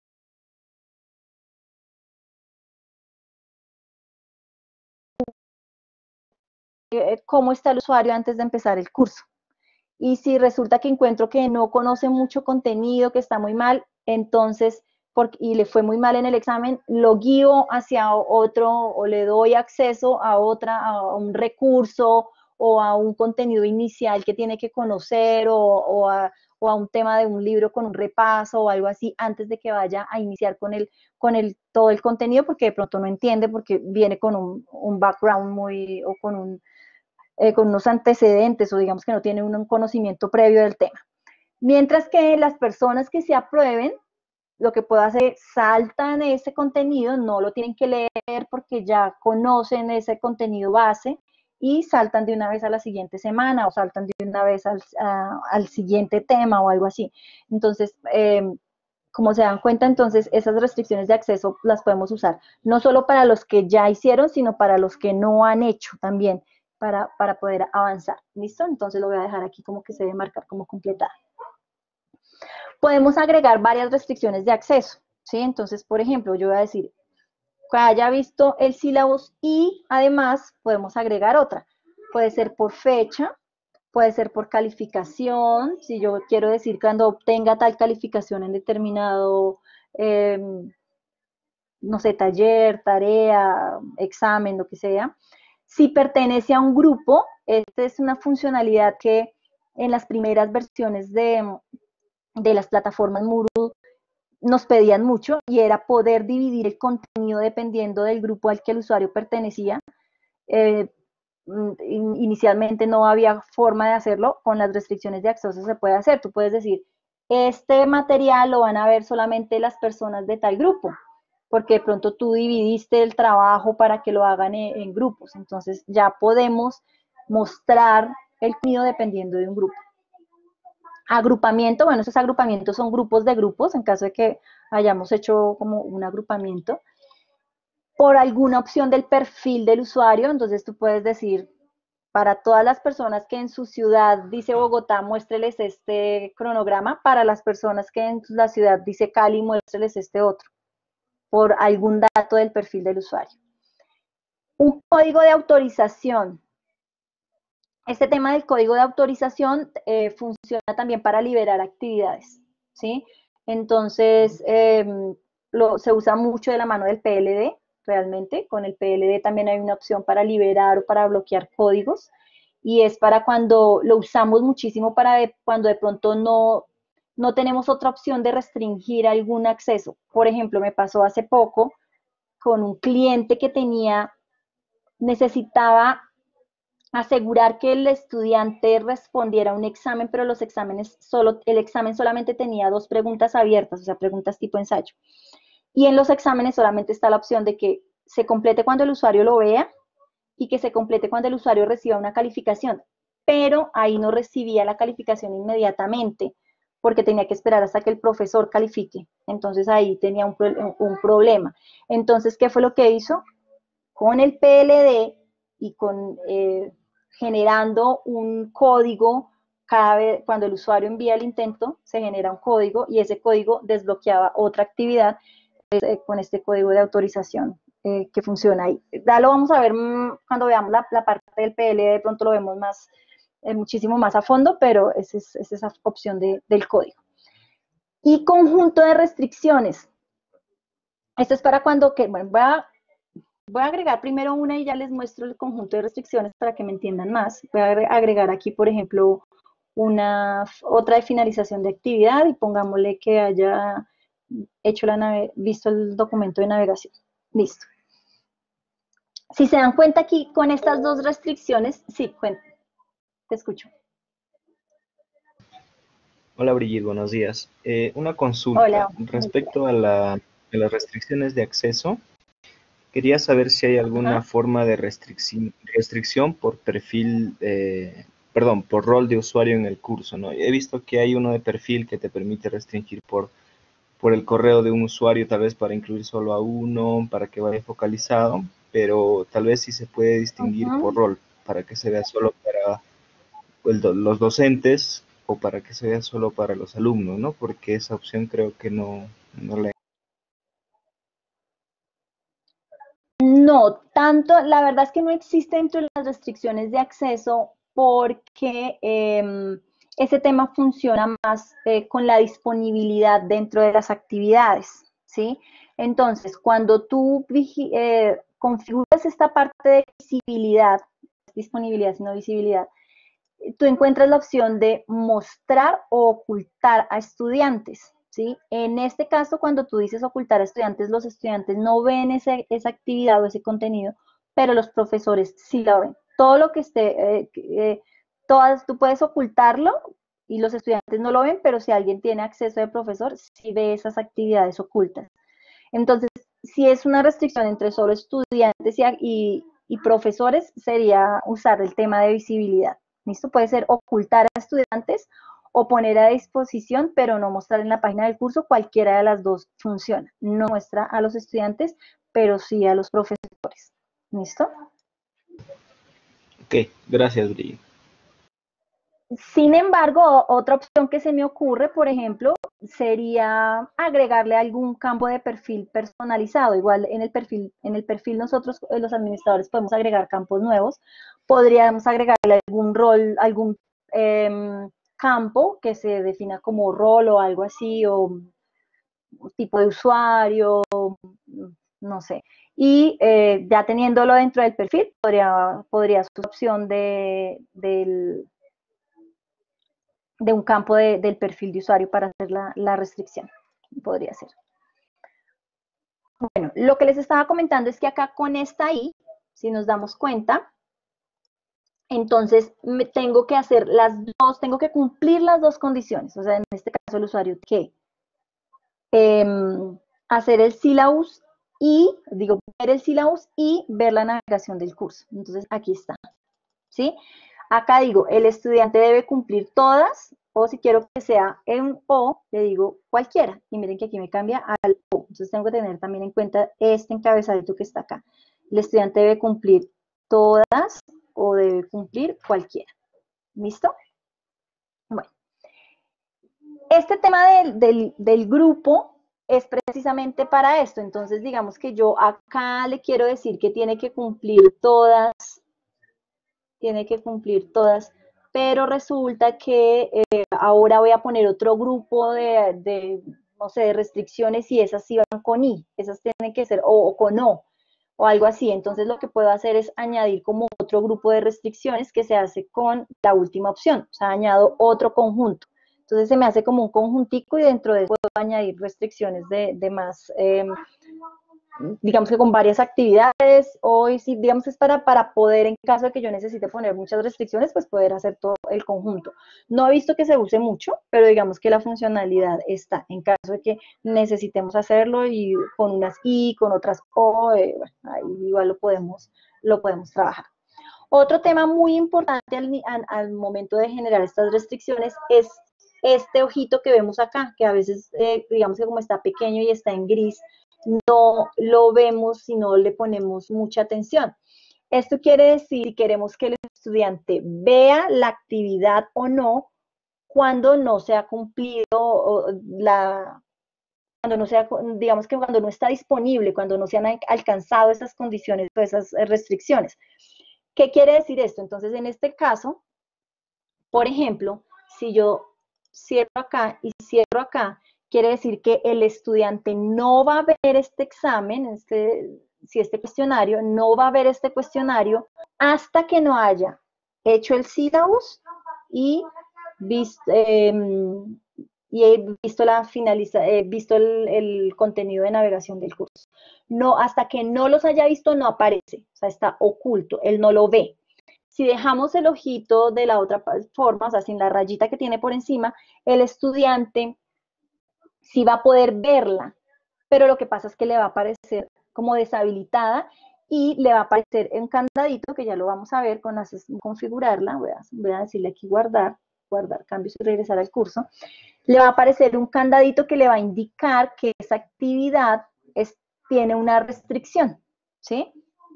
cómo está el usuario antes de empezar el curso. Y si resulta que encuentro que no conoce mucho contenido, que está muy mal, entonces, y le fue muy mal en el examen, lo guío hacia otro o le doy acceso a un recurso o a un contenido inicial que tiene que conocer o a un tema de un libro con un repaso o algo así antes de que vaya a iniciar todo el contenido porque de pronto no entiende porque viene con un background o con unos antecedentes o digamos que no tienen un conocimiento previo del tema. Mientras que las personas que se aprueben, lo que puedo hacer es saltan ese contenido, no lo tienen que leer porque ya conocen ese contenido base y saltan de una vez a la siguiente semana o saltan de una vez al siguiente tema o algo así. Entonces, como se dan cuenta, entonces esas restricciones de acceso las podemos usar no solo para los que ya hicieron, sino para los que no han hecho también, para poder avanzar. ¿Listo? Entonces lo voy a dejar aquí como que se debe marcar como completada. Podemos agregar varias restricciones de acceso, ¿sí? Entonces, por ejemplo, yo voy a decir que haya visto el sílabus y además podemos agregar otra. Puede ser por fecha, puede ser por calificación, si yo quiero decir cuando obtenga tal calificación en determinado, no sé, taller, tarea, examen, lo que sea. Si pertenece a un grupo, esta es una funcionalidad que en las primeras versiones de las plataformas Moodle nos pedían mucho y era poder dividir el contenido dependiendo del grupo al que el usuario pertenecía. Eh, Inicialmente no había forma de hacerlo, con las restricciones de acceso se puede hacer. Tú puedes decir, este material lo van a ver solamente las personas de tal grupo, porque de pronto tú dividiste el trabajo para que lo hagan en grupos. Entonces ya podemos mostrar el contenido dependiendo de un grupo. Agrupamiento, bueno, esos agrupamientos son grupos de grupos, en caso de que hayamos hecho como un agrupamiento. Por alguna opción del perfil del usuario, entonces tú puedes decir, para todas las personas que en su ciudad dice Bogotá, muéstreles este cronograma, para las personas que en la ciudad dice Cali, muéstreles este otro, por algún dato del perfil del usuario. Un código de autorización. Este tema del código de autorización funciona también para liberar actividades. ¿sí? Entonces, se usa mucho de la mano del PLD, realmente. Con el PLD también hay una opción para liberar o para bloquear códigos, y es para cuando lo usamos muchísimo, para cuando de pronto no tenemos otra opción de restringir algún acceso. Por ejemplo, me pasó hace poco con un cliente que necesitaba asegurar que el estudiante respondiera a un examen, pero el examen solamente tenía 2 preguntas abiertas, o sea, preguntas tipo ensayo. Y en los exámenes solamente está la opción de que se complete cuando el usuario lo vea y que se complete cuando el usuario reciba una calificación, pero ahí no recibía la calificación inmediatamente, porque tenía que esperar hasta que el profesor califique. Entonces ahí tenía un problema. Entonces, ¿qué fue lo que hizo? Con el PLD y generando un código, cada vez cuando el usuario envía el intento, se genera un código, y ese código desbloqueaba otra actividad con este código de autorización que funciona ahí. Ya lo vamos a ver cuando veamos la parte del PLD, de pronto lo vemos muchísimo más a fondo, pero es esa opción del código. Y conjunto de restricciones. Esto es para cuando, bueno, voy a agregar primero una y ya les muestro el conjunto de restricciones para que me entiendan más. Voy a agregar aquí, por ejemplo, otra de finalización de actividad, y pongámosle que haya visto el documento de navegación. Listo. Si se dan cuenta aquí con estas 2 restricciones, sí, te escucho. Hola Brigitte, buenos días. Una consulta Hola. respecto a las restricciones de acceso. Quería saber si hay alguna Ajá. forma de restricción por perfil, perdón, por rol de usuario en el curso, ¿no? He visto que hay uno de perfil que te permite restringir por el correo de un usuario, tal vez para incluir solo a uno, para que vaya focalizado, pero tal vez sí se puede distinguir por rol, para que se vea solo para los docentes o para que se vea solo para los alumnos, ¿no? Porque esa opción creo que no la... No, tanto, la verdad es que no existe dentro de las restricciones de acceso, porque ese tema funciona más con la disponibilidad dentro de las actividades, ¿sí? Entonces, cuando tú configuras esta parte de visibilidad, disponibilidad, sino visibilidad, tú encuentras la opción de mostrar o ocultar a estudiantes, ¿sí? En este caso, cuando tú dices ocultar a estudiantes, los estudiantes no ven esa actividad o ese contenido, pero los profesores sí la ven. Todo lo que esté, tú puedes ocultarlo y los estudiantes no lo ven, pero si alguien tiene acceso de profesor, sí ve esas actividades ocultas. Entonces, si es una restricción entre solo estudiantes y profesores, sería usar el tema de visibilidad. ¿Listo? Puede ser ocultar a estudiantes o poner a disposición, pero no mostrar en la página del curso. Cualquiera de las dos funciona. No muestra a los estudiantes, pero sí a los profesores. ¿Listo? Ok, gracias, Brigitte. Sin embargo, otra opción que se me ocurre, por ejemplo, sería agregarle algún campo de perfil personalizado. Igual en el perfil nosotros, los administradores, podemos agregar campos nuevos. Podríamos agregarle algún rol, algún campo que se defina como rol o algo así, o tipo de usuario, no sé. Y ya teniéndolo dentro del perfil, podría ser opción de un campo del perfil de usuario para hacer la restricción. Podría ser. Bueno, lo que les estaba comentando es que acá con esta I, si nos damos cuenta, entonces tengo que hacer tengo que cumplir las 2 condiciones. O sea, en este caso el usuario que hacer el syllabus ver el syllabus y ver la navegación del curso. Entonces aquí está, ¿sí? Acá digo, el estudiante debe cumplir todas, o si quiero que sea en O, le digo cualquiera. Y miren que aquí me cambia al O. Entonces tengo que tener también en cuenta este encabezadito que está acá. El estudiante debe cumplir todas o debe cumplir cualquiera. ¿Listo? Bueno, este tema del grupo es precisamente para esto. Entonces, digamos que yo acá le quiero decir que tiene que cumplir todas pero resulta que ahora voy a poner otro grupo no sé, de restricciones y esas sí van con I, esas tienen que ser o con o algo así. Entonces lo que puedo hacer es añadir como otro grupo de restricciones que se hace con la última opción, o sea, añado otro conjunto. Entonces se me hace como un conjuntico y dentro de eso puedo añadir restricciones de más, digamos que con varias actividades, o si digamos que es para poder, en caso de que yo necesite poner muchas restricciones, pues poder hacer todo el conjunto. No he visto que se use mucho, pero digamos que la funcionalidad está, en caso de que necesitemos hacerlo y con unas I, con otras O, bueno, ahí igual lo podemos trabajar. Otro tema muy importante al momento de generar estas restricciones es este ojito que vemos acá, que a veces, digamos que como está pequeño y está en gris, no lo vemos si no le ponemos mucha atención. Esto quiere decir, si queremos que el estudiante vea la actividad o no, cuando no se ha cumplido cuando no sea, digamos que cuando no está disponible, cuando no se han alcanzado esas condiciones o esas restricciones. ¿Qué quiere decir esto? Entonces, en este caso, por ejemplo, si yo cierro acá y cierro acá, quiere decir que el estudiante no va a ver este examen, si este cuestionario, no va a ver este cuestionario hasta que no haya hecho el syllabus y visto, visto el contenido de navegación del curso. No, hasta que no los haya visto, no aparece, o sea, está oculto, él no lo ve. Si dejamos el ojito de la otra forma, o sea, sin la rayita que tiene por encima, el estudiante sí va a poder verla, pero lo que pasa es que le va a aparecer como deshabilitada y le va a aparecer un candadito, que ya lo vamos a ver con configurarla, voy a decirle aquí guardar cambios y regresar al curso, le va a aparecer un candadito que le va a indicar que esa actividad tiene una restricción, ¿sí?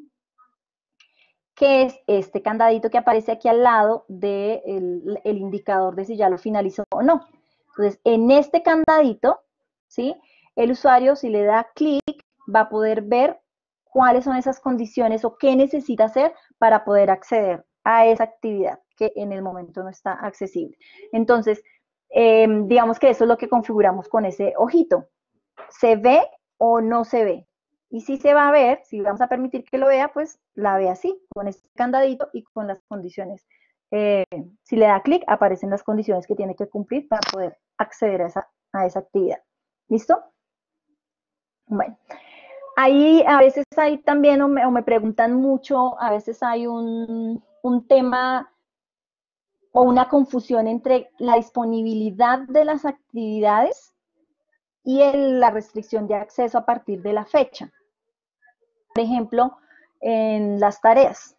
Que es este candadito que aparece aquí al lado del indicador de si ya lo finalizó o no. Entonces, en este candadito, ¿sí? El usuario, si le da clic, va a poder ver cuáles son esas condiciones o qué necesita hacer para poder acceder a esa actividad que en el momento no está accesible. Entonces, digamos que eso es lo que configuramos con ese ojito. ¿Se ve o no se ve? Y si se va a ver, si vamos a permitir que lo vea, pues la ve así, con este candadito y con las condiciones. Si le da clic, aparecen las condiciones que tiene que cumplir para poder acceder a esa actividad. ¿Listo? Bueno, ahí a veces hay también, o me preguntan mucho, a veces hay un tema o una confusión entre la disponibilidad de las actividades y la restricción de acceso a partir de la fecha. Por ejemplo, en las tareas,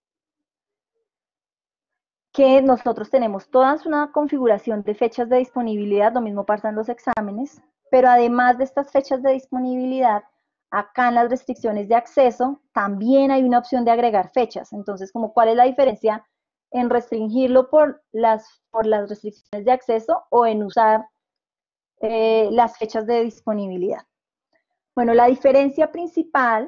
que nosotros tenemos toda una configuración de fechas de disponibilidad, lo mismo pasa en los exámenes, pero además de estas fechas de disponibilidad, acá en las restricciones de acceso también hay una opción de agregar fechas. Entonces, ¿cuál es la diferencia en restringirlo por las restricciones de acceso o en usar las fechas de disponibilidad? Bueno, la diferencia principal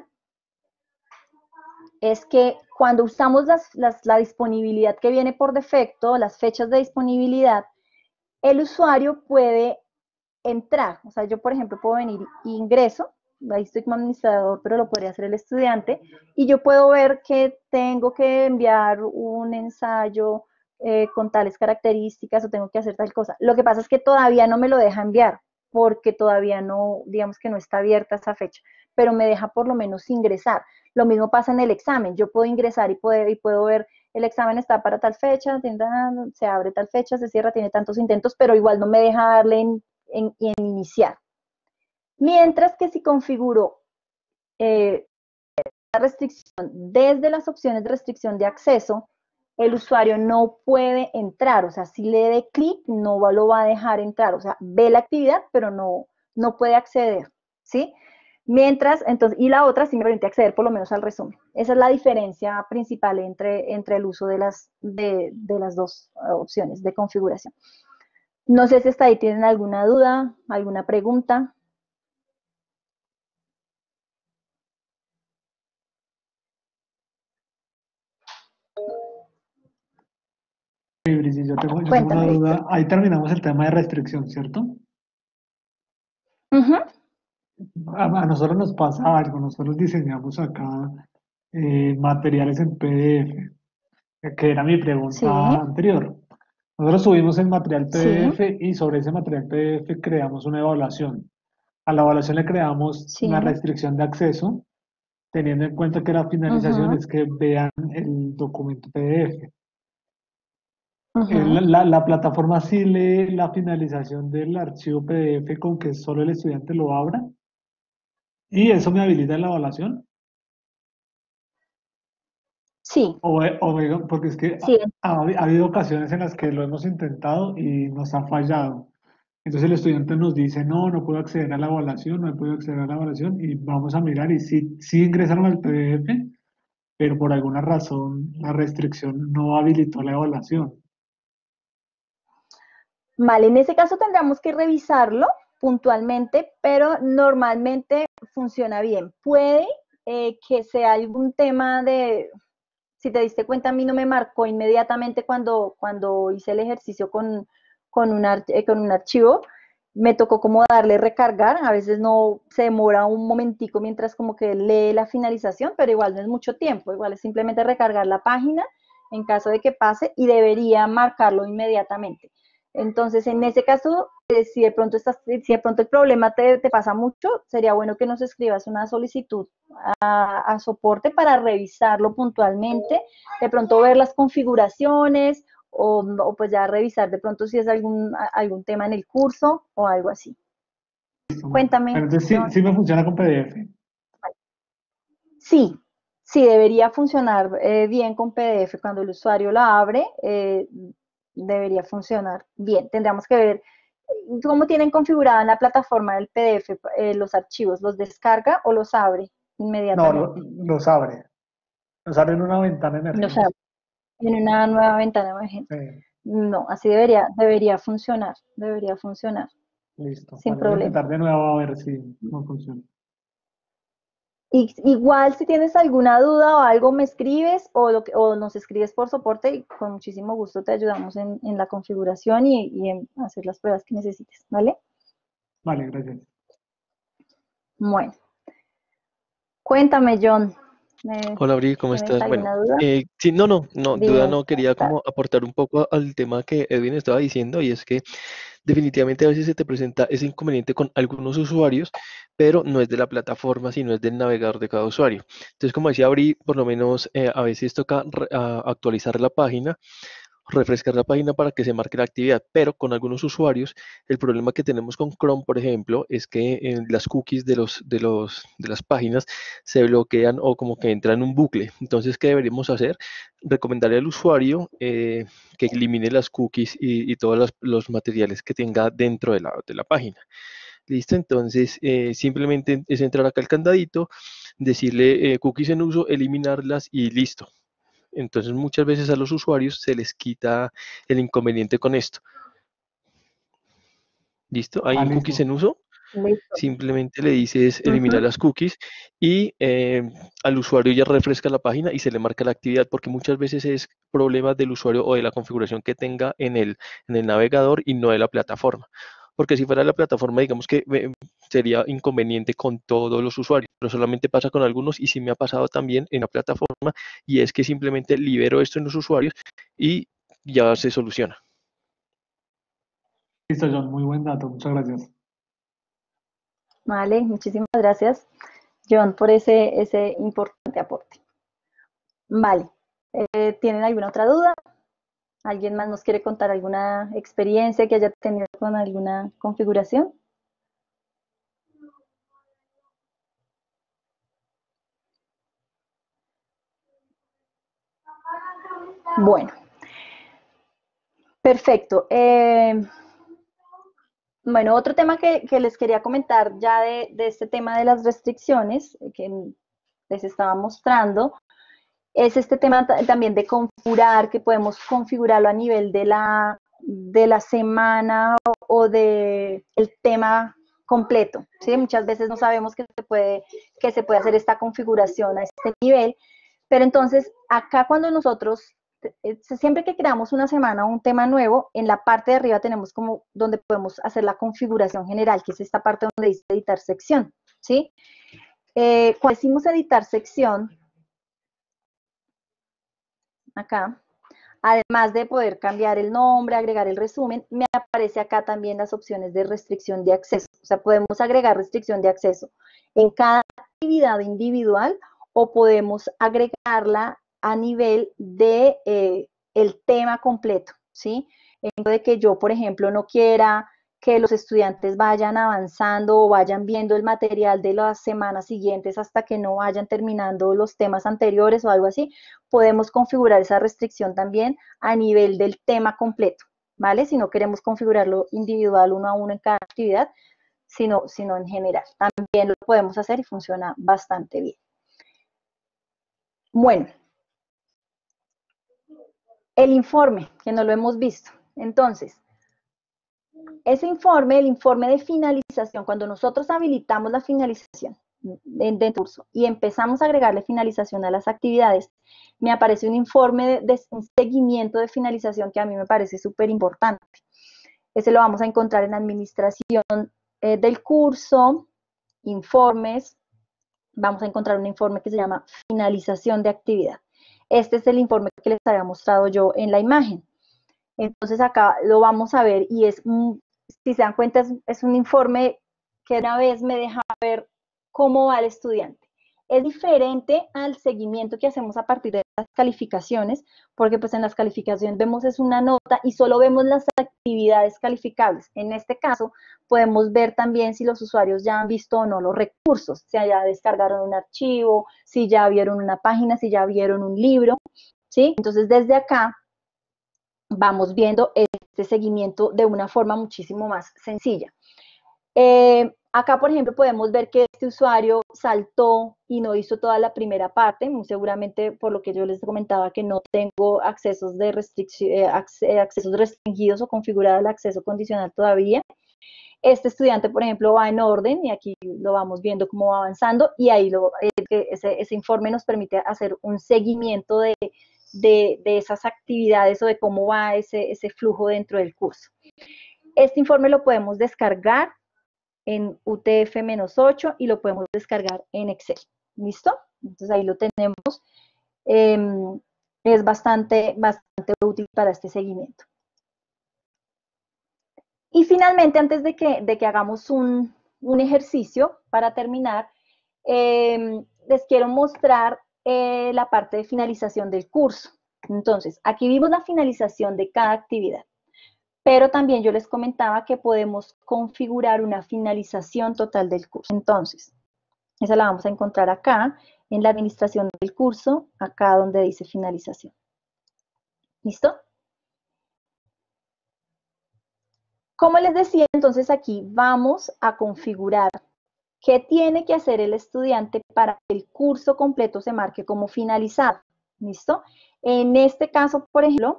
es que cuando usamos la disponibilidad que viene por defecto, las fechas de disponibilidad, el usuario puede entrar. O sea, yo, por ejemplo, puedo venir e ingreso, ahí estoy como administrador, pero lo podría hacer el estudiante, y yo puedo ver que tengo que enviar un ensayo con tales características o tengo que hacer tal cosa. Lo que pasa es que todavía no me lo deja enviar, porque todavía no, digamos que no está abierta esa fecha, pero me deja por lo menos ingresar. Lo mismo pasa en el examen, yo puedo ingresar y puedo ver, el examen está para tal fecha, se abre tal fecha, se cierra, tiene tantos intentos, pero igual no me deja darle en iniciar. Mientras que si configuro la restricción desde las opciones de restricción de acceso, el usuario no puede entrar, o sea, si le dé clic, no lo va a dejar entrar, o sea, ve la actividad, pero no puede acceder, ¿sí? Mientras, entonces, y la otra sí me permite acceder por lo menos al resumen. Esa es la diferencia principal entre el uso de las dos opciones de configuración. No sé si hasta ahí tienen alguna duda, alguna pregunta. Brigitte, yo tengo una Cuéntame, Víctor. duda. Ahí terminamos el tema de restricción, ¿cierto? Ujú. A nosotros nos pasa algo, nosotros diseñamos acá materiales en PDF, que era mi pregunta Sí, anterior. Nosotros subimos el material sí, PDF y sobre ese material PDF creamos una evaluación. A la evaluación le creamos sí. una restricción de acceso, teniendo en cuenta que la finalización Ujú, es que vean el documento PDF. ujú. La plataforma sí lee la finalización del archivo PDF con que solo el estudiante lo abra y eso me habilita la evaluación. Sí, Porque es que sí, ha habido ocasiones en las que lo hemos intentado y nos ha fallado. Entonces el estudiante nos dice, no, no puedo acceder a la evaluación, no puedo acceder a la evaluación y vamos a mirar y sí, sí ingresaron al PDF, pero por alguna razón la restricción no habilitó la evaluación. vale, en ese caso tendríamos que revisarlo puntualmente, pero normalmente funciona bien. Puede que sea algún tema de, si te diste cuenta, a mí no me marcó inmediatamente cuando hice el ejercicio con un archivo, me tocó como darle recargar, a veces no se demora un momentico mientras como que lee la finalización, pero igual no es mucho tiempo, igual es simplemente recargar la página en caso de que pase y debería marcarlo inmediatamente. Entonces, en ese caso, si de pronto el problema te pasa mucho, sería bueno que nos escribas una solicitud a soporte para revisarlo puntualmente, de pronto ver las configuraciones o pues ya revisar de pronto si es algún tema en el curso o algo así. Listo, Mar. Pero Cuéntame, entonces sí, John. sí me funciona con PDF. Sí, sí, debería funcionar bien con PDF. Cuando el usuario la abre, debería funcionar bien. Tendríamos que ver cómo tienen configurada en la plataforma del PDF los archivos. ¿Los descarga o los abre No, inmediatamente? los abre. Nos abre en una ventana Los emergente. abre en una nueva ventana emergente. Sí, No, así debería funcionar, listo. sin Vale, voy a problema. intentar de nuevo a ver si no funciona. Y, igual si tienes alguna duda o algo me escribes o nos escribes por soporte y con muchísimo gusto te ayudamos en la configuración y en hacer las pruebas que necesites, ¿vale? Vale, gracias. Bueno, cuéntame, John, Hola, Bri, ¿cómo ¿tienes estás? Bueno, alguna duda? sí, no, duda Dime, no, ¿cómo quería estás? como aportar un poco al tema que Edwin estaba diciendo y es que definitivamente a veces se te presenta ese inconveniente con algunos usuarios, pero no es de la plataforma, sino es del navegador de cada usuario. Entonces, como decía Bri, por lo menos a veces toca actualizar la página, refrescar la página para que se marque la actividad, pero con algunos usuarios el problema que tenemos con Chrome, por ejemplo, es que las cookies de las páginas se bloquean o como que entran en un bucle. Entonces, ¿qué deberíamos hacer? Recomendarle al usuario que elimine las cookies y todos los materiales que tenga dentro de la página. ¿Listo? Entonces, simplemente es entrar acá al candadito, decirle cookies en uso, eliminarlas y listo. Entonces muchas veces a los usuarios se les quita el inconveniente con esto. ¿Listo? Hay Ah, un cookies listo. en uso, Listo. simplemente le dices eliminar Ujú. las cookies y al usuario ya refresca la página y se le marca la actividad porque muchas veces es problema del usuario o de la configuración que tenga en el navegador y no de la plataforma. Porque si fuera la plataforma, digamos que sería inconveniente con todos los usuarios, pero solamente pasa con algunos y sí me ha pasado también en la plataforma y es que simplemente libero esto en los usuarios y ya se soluciona. Listo, John. Muy buen dato. Muchas gracias. Vale, muchísimas gracias, John, por ese importante aporte. Vale, ¿tienen alguna otra duda? ¿Alguien más nos quiere contar alguna experiencia que haya tenido con alguna configuración? Bueno, perfecto. Bueno, otro tema que les quería comentar ya de este tema de las restricciones que les estaba mostrando es este tema también de configurar, que podemos configurarlo a nivel de la semana o del tema completo. ¿Sí? Muchas veces no sabemos que se puede hacer esta configuración a este nivel, pero entonces acá cuando nosotros siempre que creamos una semana o un tema nuevo, en la parte de arriba tenemos como donde podemos hacer la configuración general, que es esta parte donde dice editar sección, ¿sí? Cuando decimos editar sección, acá, además de poder cambiar el nombre, agregar el resumen, me aparece acá también las opciones de restricción de acceso. O sea, podemos agregar restricción de acceso en cada actividad individual o podemos agregarla a nivel de el tema completo, ¿sí? En caso de que yo, por ejemplo, no quiera que los estudiantes vayan avanzando o vayan viendo el material de las semanas siguientes hasta que no vayan terminando los temas anteriores o algo así, podemos configurar esa restricción también a nivel del tema completo, ¿vale? Si no queremos configurarlo individual uno a uno en cada actividad, sino en general. También lo podemos hacer y funciona bastante bien. Bueno, el informe, que no lo hemos visto. Entonces, ese informe, el informe de finalización, cuando nosotros habilitamos la finalización del curso y empezamos a agregarle finalización a las actividades, me aparece un informe de un seguimiento de finalización que a mí me parece súper importante. Ese lo vamos a encontrar en administración del curso, informes, vamos a encontrar un informe que se llama finalización de actividad. Este es el informe que les había mostrado yo en la imagen. Entonces acá lo vamos a ver y es, si se dan cuenta, es un informe que una vez me deja ver cómo va el estudiante. Es diferente al seguimiento que hacemos a partir de las calificaciones, porque pues en las calificaciones vemos es una nota y solo vemos las actividades calificables. En este caso podemos ver también si los usuarios ya han visto o no los recursos, si ya descargaron un archivo, si ya vieron una página, si ya vieron un libro, ¿sí? Entonces desde acá vamos viendo este seguimiento de una forma muchísimo más sencilla. Acá, por ejemplo, podemos ver que este usuario saltó y no hizo toda la primera parte, muy seguramente por lo que yo les comentaba que no tengo accesos de accesos restringidos o configurado el acceso condicional todavía. Este estudiante, por ejemplo, va en orden y aquí lo vamos viendo cómo va avanzando y ahí ese informe nos permite hacer un seguimiento de esas actividades o de cómo va ese flujo dentro del curso. Este informe lo podemos descargar en UTF-8 y lo podemos descargar en Excel. ¿Listo? Entonces ahí lo tenemos. Es bastante útil para este seguimiento. Y finalmente, antes de que hagamos un ejercicio para terminar, les quiero mostrar la parte de finalización del curso. Entonces, aquí vimos la finalización de cada actividad, pero también yo les comentaba que podemos configurar una finalización total del curso. Entonces, esa la vamos a encontrar acá, en la administración del curso, acá donde dice finalización. ¿Listo? Como les decía, entonces aquí vamos a configurar qué tiene que hacer el estudiante para que el curso completo se marque como finalizado. ¿Listo? En este caso, por ejemplo,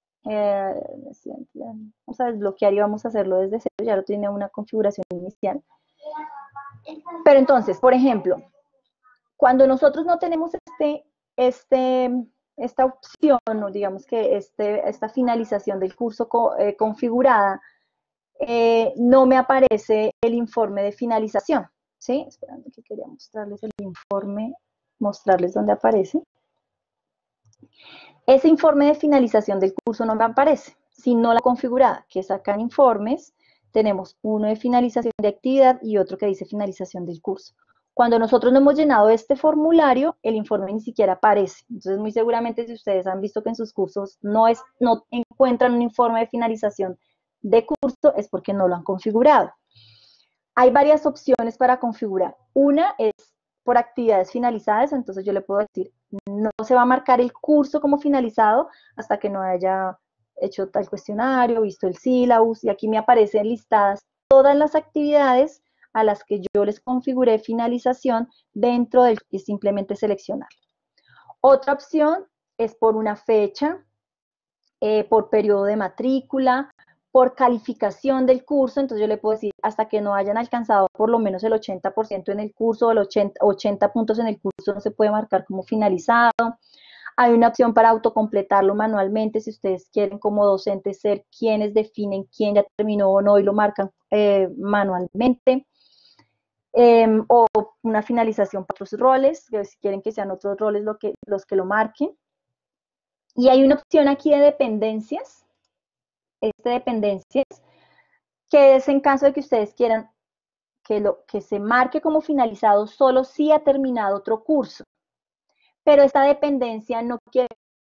vamos a desbloquear y vamos a hacerlo desde cero, ya lo tiene una configuración inicial. Pero entonces, por ejemplo, cuando nosotros no tenemos esta opción, o digamos que esta finalización del curso configurada, no me aparece el informe de finalización, ¿sí? Esperando que quería mostrarles el informe, mostrarles dónde aparece. Ese informe de finalización del curso no me aparece, sino la configurada, que es acá en informes, tenemos uno de finalización de actividad y otro que dice finalización del curso. Cuando nosotros no hemos llenado este formulario, el informe ni siquiera aparece. Entonces, muy seguramente si ustedes han visto que en sus cursos no encuentran un informe de finalización de curso, es porque no lo han configurado. Hay varias opciones para configurar. Una es por actividades finalizadas, entonces yo le puedo decir, no se va a marcar el curso como finalizado hasta que no haya hecho tal cuestionario, visto el sílabus, y aquí me aparecen listadas todas las actividades a las que yo les configuré finalización dentro del que simplemente seleccionar. Otra opción es por una fecha, por periodo de matrícula, por calificación del curso, entonces yo le puedo decir hasta que no hayan alcanzado por lo menos el 80% en el curso o el 80 puntos en el curso no se puede marcar como finalizado. Hay una opción para autocompletarlo manualmente si ustedes quieren como docentes ser quienes definen quién ya terminó o no y lo marcan manualmente. O una finalización para otros roles, que si quieren que sean otros roles los que lo marquen. Y hay una opción aquí de dependencias, que es en caso de que ustedes quieran que se marque como finalizado solo si ha terminado otro curso. Pero esta dependencia no quiere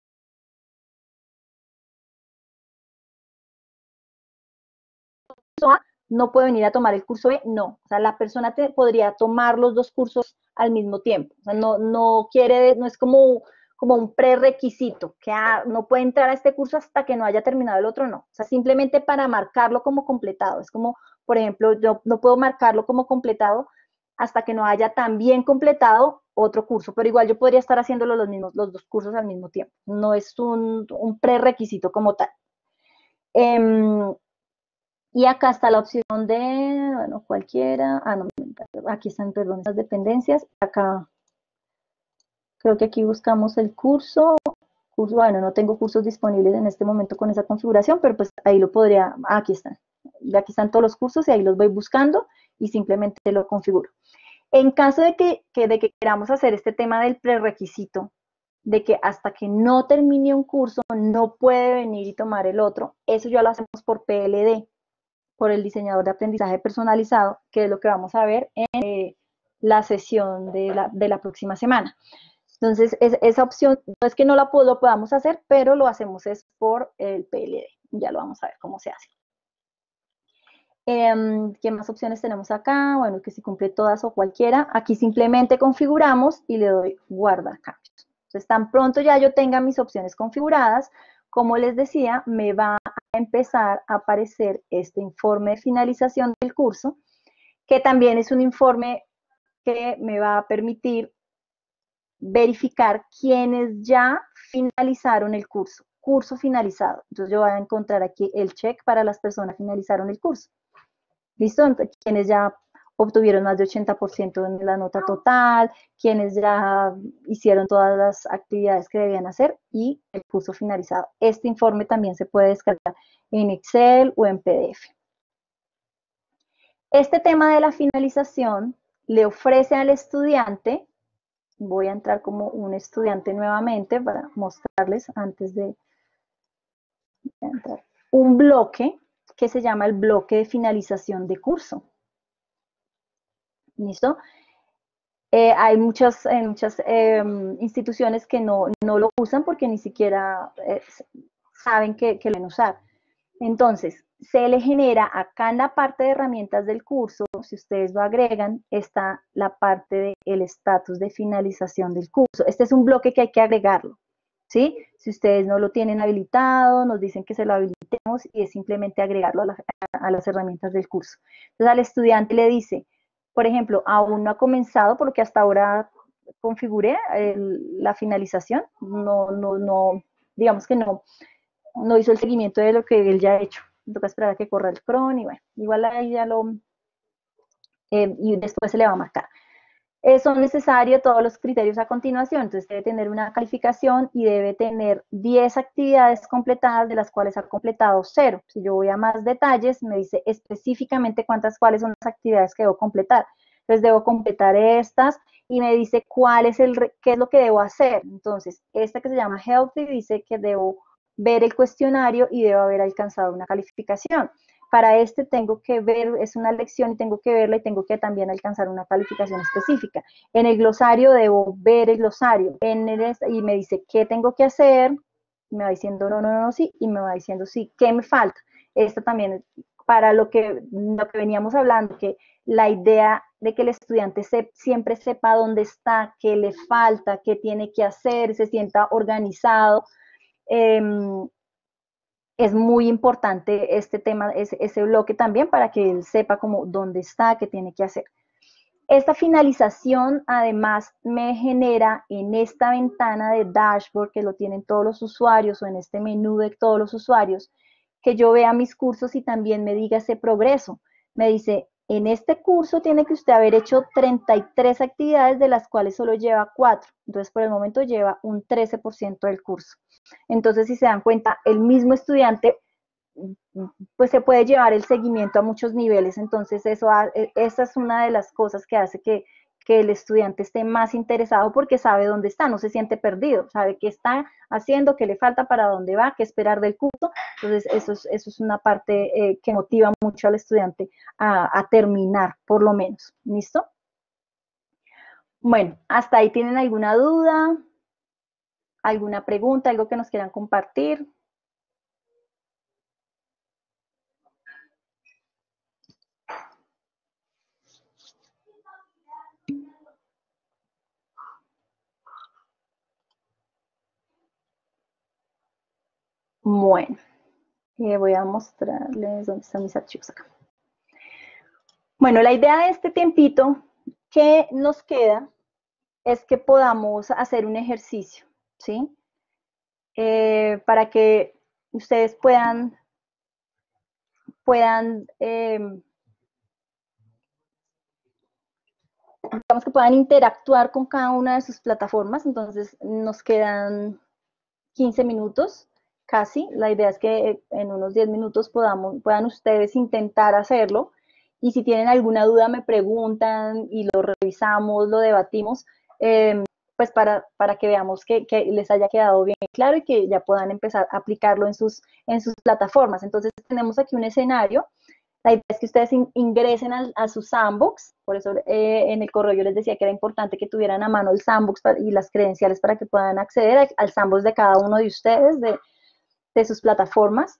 no puede venir a tomar el curso B, no. O sea, la persona podría tomar los dos cursos al mismo tiempo. O sea, no es como un prerequisito, que no puede entrar a este curso hasta que no haya terminado el otro, no. O sea, simplemente para marcarlo como completado. Es como, por ejemplo, yo no puedo marcarlo como completado hasta que no haya también completado otro curso, pero igual yo podría estar haciéndolo los dos cursos al mismo tiempo. No es un prerequisito como tal. Y acá está la opción de, bueno, cualquiera, no, aquí están, perdón, esas dependencias. Acá, creo que aquí buscamos el curso, bueno, no tengo cursos disponibles en este momento con esa configuración, pero pues ahí lo podría, aquí están todos los cursos y ahí los voy buscando y simplemente lo configuro. En caso de que queramos hacer este tema del prerequisito, de que hasta que no termine un curso no puede venir y tomar el otro, eso ya lo hacemos por PLD, por el diseñador de aprendizaje personalizado, que es lo que vamos a ver en la sesión de la próxima semana. Entonces, esa opción no es que no lo podamos hacer, pero lo hacemos es por el PLD. Ya lo vamos a ver cómo se hace. ¿Qué más opciones tenemos acá? Bueno, que si cumple todas o cualquiera. Aquí simplemente configuramos y le doy guardar cambios. Entonces, tan pronto ya yo tenga mis opciones configuradas, como les decía, me va a empezar a aparecer este informe de finalización del curso, que también es un informe que me va a permitir verificar quienes ya finalizaron el curso finalizado. Entonces yo voy a encontrar aquí el check para las personas que finalizaron el curso. ¿Listo? Entonces, quienes ya obtuvieron más de 80% en la nota total, quienes ya hicieron todas las actividades que debían hacer y el curso finalizado. Este informe también se puede descargar en Excel o en PDF. Este tema de la finalización le ofrece al estudiante, voy a entrar como un estudiante nuevamente para mostrarles antes de entrar, un bloque que se llama el bloque de finalización de curso. ¿Listo? Hay muchas instituciones que no lo usan porque ni siquiera saben que lo deben usar. Entonces, se le genera acá en la parte de herramientas del curso, si ustedes lo agregan, está la parte del estatus de finalización del curso. Este es un bloque que hay que agregarlo, ¿sí? Si ustedes no lo tienen habilitado, nos dicen que se lo habilitemos y es simplemente agregarlo a las herramientas del curso. Entonces, al estudiante le dice, por ejemplo, aún no ha comenzado, por lo que hasta ahora configuré la finalización, digamos que no hizo el seguimiento de lo que él ya ha hecho. Toca esperar a que corra el cron y bueno, igual ahí ya y después se le va a marcar. Son necesarios todos los criterios a continuación, entonces debe tener una calificación y debe tener 10 actividades completadas, de las cuales ha completado 0. Si yo voy a más detalles, me dice específicamente cuáles son las actividades que debo completar. Entonces debo completar estas y me dice qué es lo que debo hacer. Entonces, esta que se llama Healthy dice que debo ver el cuestionario y debo haber alcanzado una calificación. Para este tengo que ver, es una lección y tengo que verla y tengo que también alcanzar una calificación específica. En el glosario debo ver el glosario y me dice qué tengo que hacer, me va diciendo no, sí, y me va diciendo sí, qué me falta. Esto también para lo que veníamos hablando, que la idea de que el estudiante siempre sepa dónde está, qué le falta, qué tiene que hacer, se sienta organizado. Es muy importante este tema, ese bloque también, para que él sepa como dónde está, qué tiene que hacer. Esta finalización además me genera en esta ventana de dashboard que lo tienen todos los usuarios o en este menú de todos los usuarios, que yo vea mis cursos y también me diga ese progreso. Me dice, En este curso tiene que usted haber hecho 33 actividades, de las cuales solo lleva 4. Entonces, por el momento lleva un 13% del curso. Entonces, si se dan cuenta, el mismo estudiante pues se puede llevar el seguimiento a muchos niveles. Entonces, esa es una de las cosas que hace que el estudiante esté más interesado, porque sabe dónde está, no se siente perdido, sabe qué está haciendo, qué le falta, para dónde va, qué esperar del curso. Entonces, eso es una parte que motiva mucho al estudiante a terminar, por lo menos. ¿Listo? Bueno, ¿hasta ahí tienen alguna duda? ¿Alguna pregunta? ¿Algo que nos quieran compartir? Bueno, voy a mostrarles dónde están mis archivos acá. Bueno, la idea de este tiempito que nos queda es que podamos hacer un ejercicio, ¿sí? Para que ustedes puedan digamos que puedan interactuar con cada una de sus plataformas. Entonces nos quedan 15 minutos casi. La idea es que en unos 10 minutos puedan ustedes intentar hacerlo, y si tienen alguna duda me preguntan y lo revisamos, lo debatimos, pues para que veamos que les haya quedado bien claro y que ya puedan empezar a aplicarlo en sus plataformas. Entonces tenemos aquí un escenario. La idea es que ustedes ingresen a su sandbox. Por eso en el correo yo les decía que era importante que tuvieran a mano el sandbox y las credenciales para que puedan acceder al sandbox de cada uno de ustedes, de sus plataformas.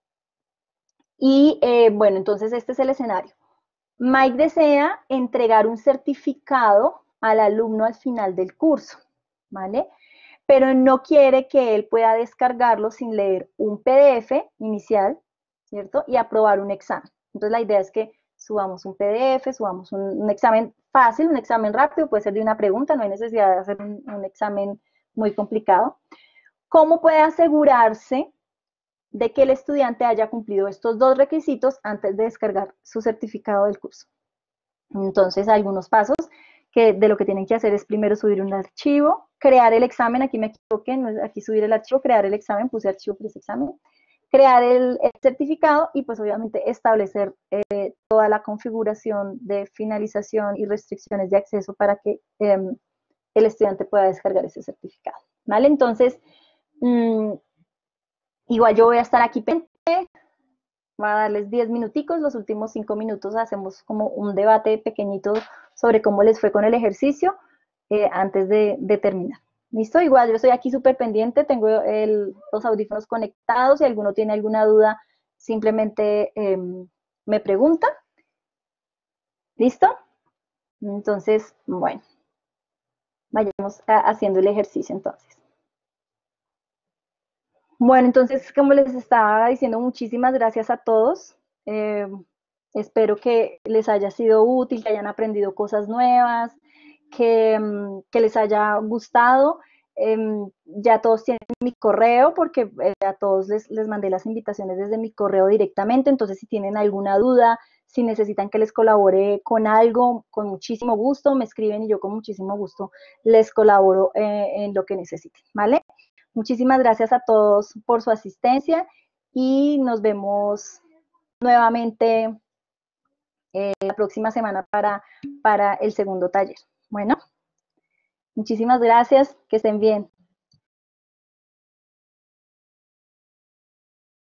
Y bueno, entonces este es el escenario. Mike desea entregar un certificado al alumno al final del curso, ¿vale? Pero no quiere que él pueda descargarlo sin leer un PDF inicial, ¿cierto? Y aprobar un examen. Entonces la idea es que subamos un PDF, subamos un examen fácil, un examen rápido, puede ser de una pregunta, no hay necesidad de hacer un examen muy complicado. ¿Cómo puede asegurarse de que el estudiante haya cumplido estos dos requisitos antes de descargar su certificado del curso? Entonces, algunos pasos de lo que tienen que hacer es primero subir un archivo, crear el examen. Aquí me equivoqué, no es aquí subir el archivo, crear el examen, puse archivo por ese examen, crear el certificado y pues obviamente establecer toda la configuración de finalización y restricciones de acceso para que el estudiante pueda descargar ese certificado, ¿vale? Entonces, igual yo voy a estar aquí pendiente. Va a darles 10 minuticos, los últimos 5 minutos hacemos como un debate pequeñito sobre cómo les fue con el ejercicio antes de terminar. ¿Listo? Igual yo estoy aquí súper pendiente, tengo los audífonos conectados. Si alguno tiene alguna duda, simplemente me pregunta. ¿Listo? Entonces, bueno, vayamos haciendo el ejercicio entonces. Bueno, entonces, como les estaba diciendo, muchísimas gracias a todos. Espero que les haya sido útil, que hayan aprendido cosas nuevas, que les haya gustado. Ya todos tienen mi correo, porque a todos les mandé las invitaciones desde mi correo directamente. Entonces, si tienen alguna duda, si necesitan que les colabore con algo, con muchísimo gusto me escriben y yo con muchísimo gusto les colaboro en lo que necesiten, ¿vale? Muchísimas gracias a todos por su asistencia y nos vemos nuevamente la próxima semana para el segundo taller. Bueno, muchísimas gracias, que estén bien.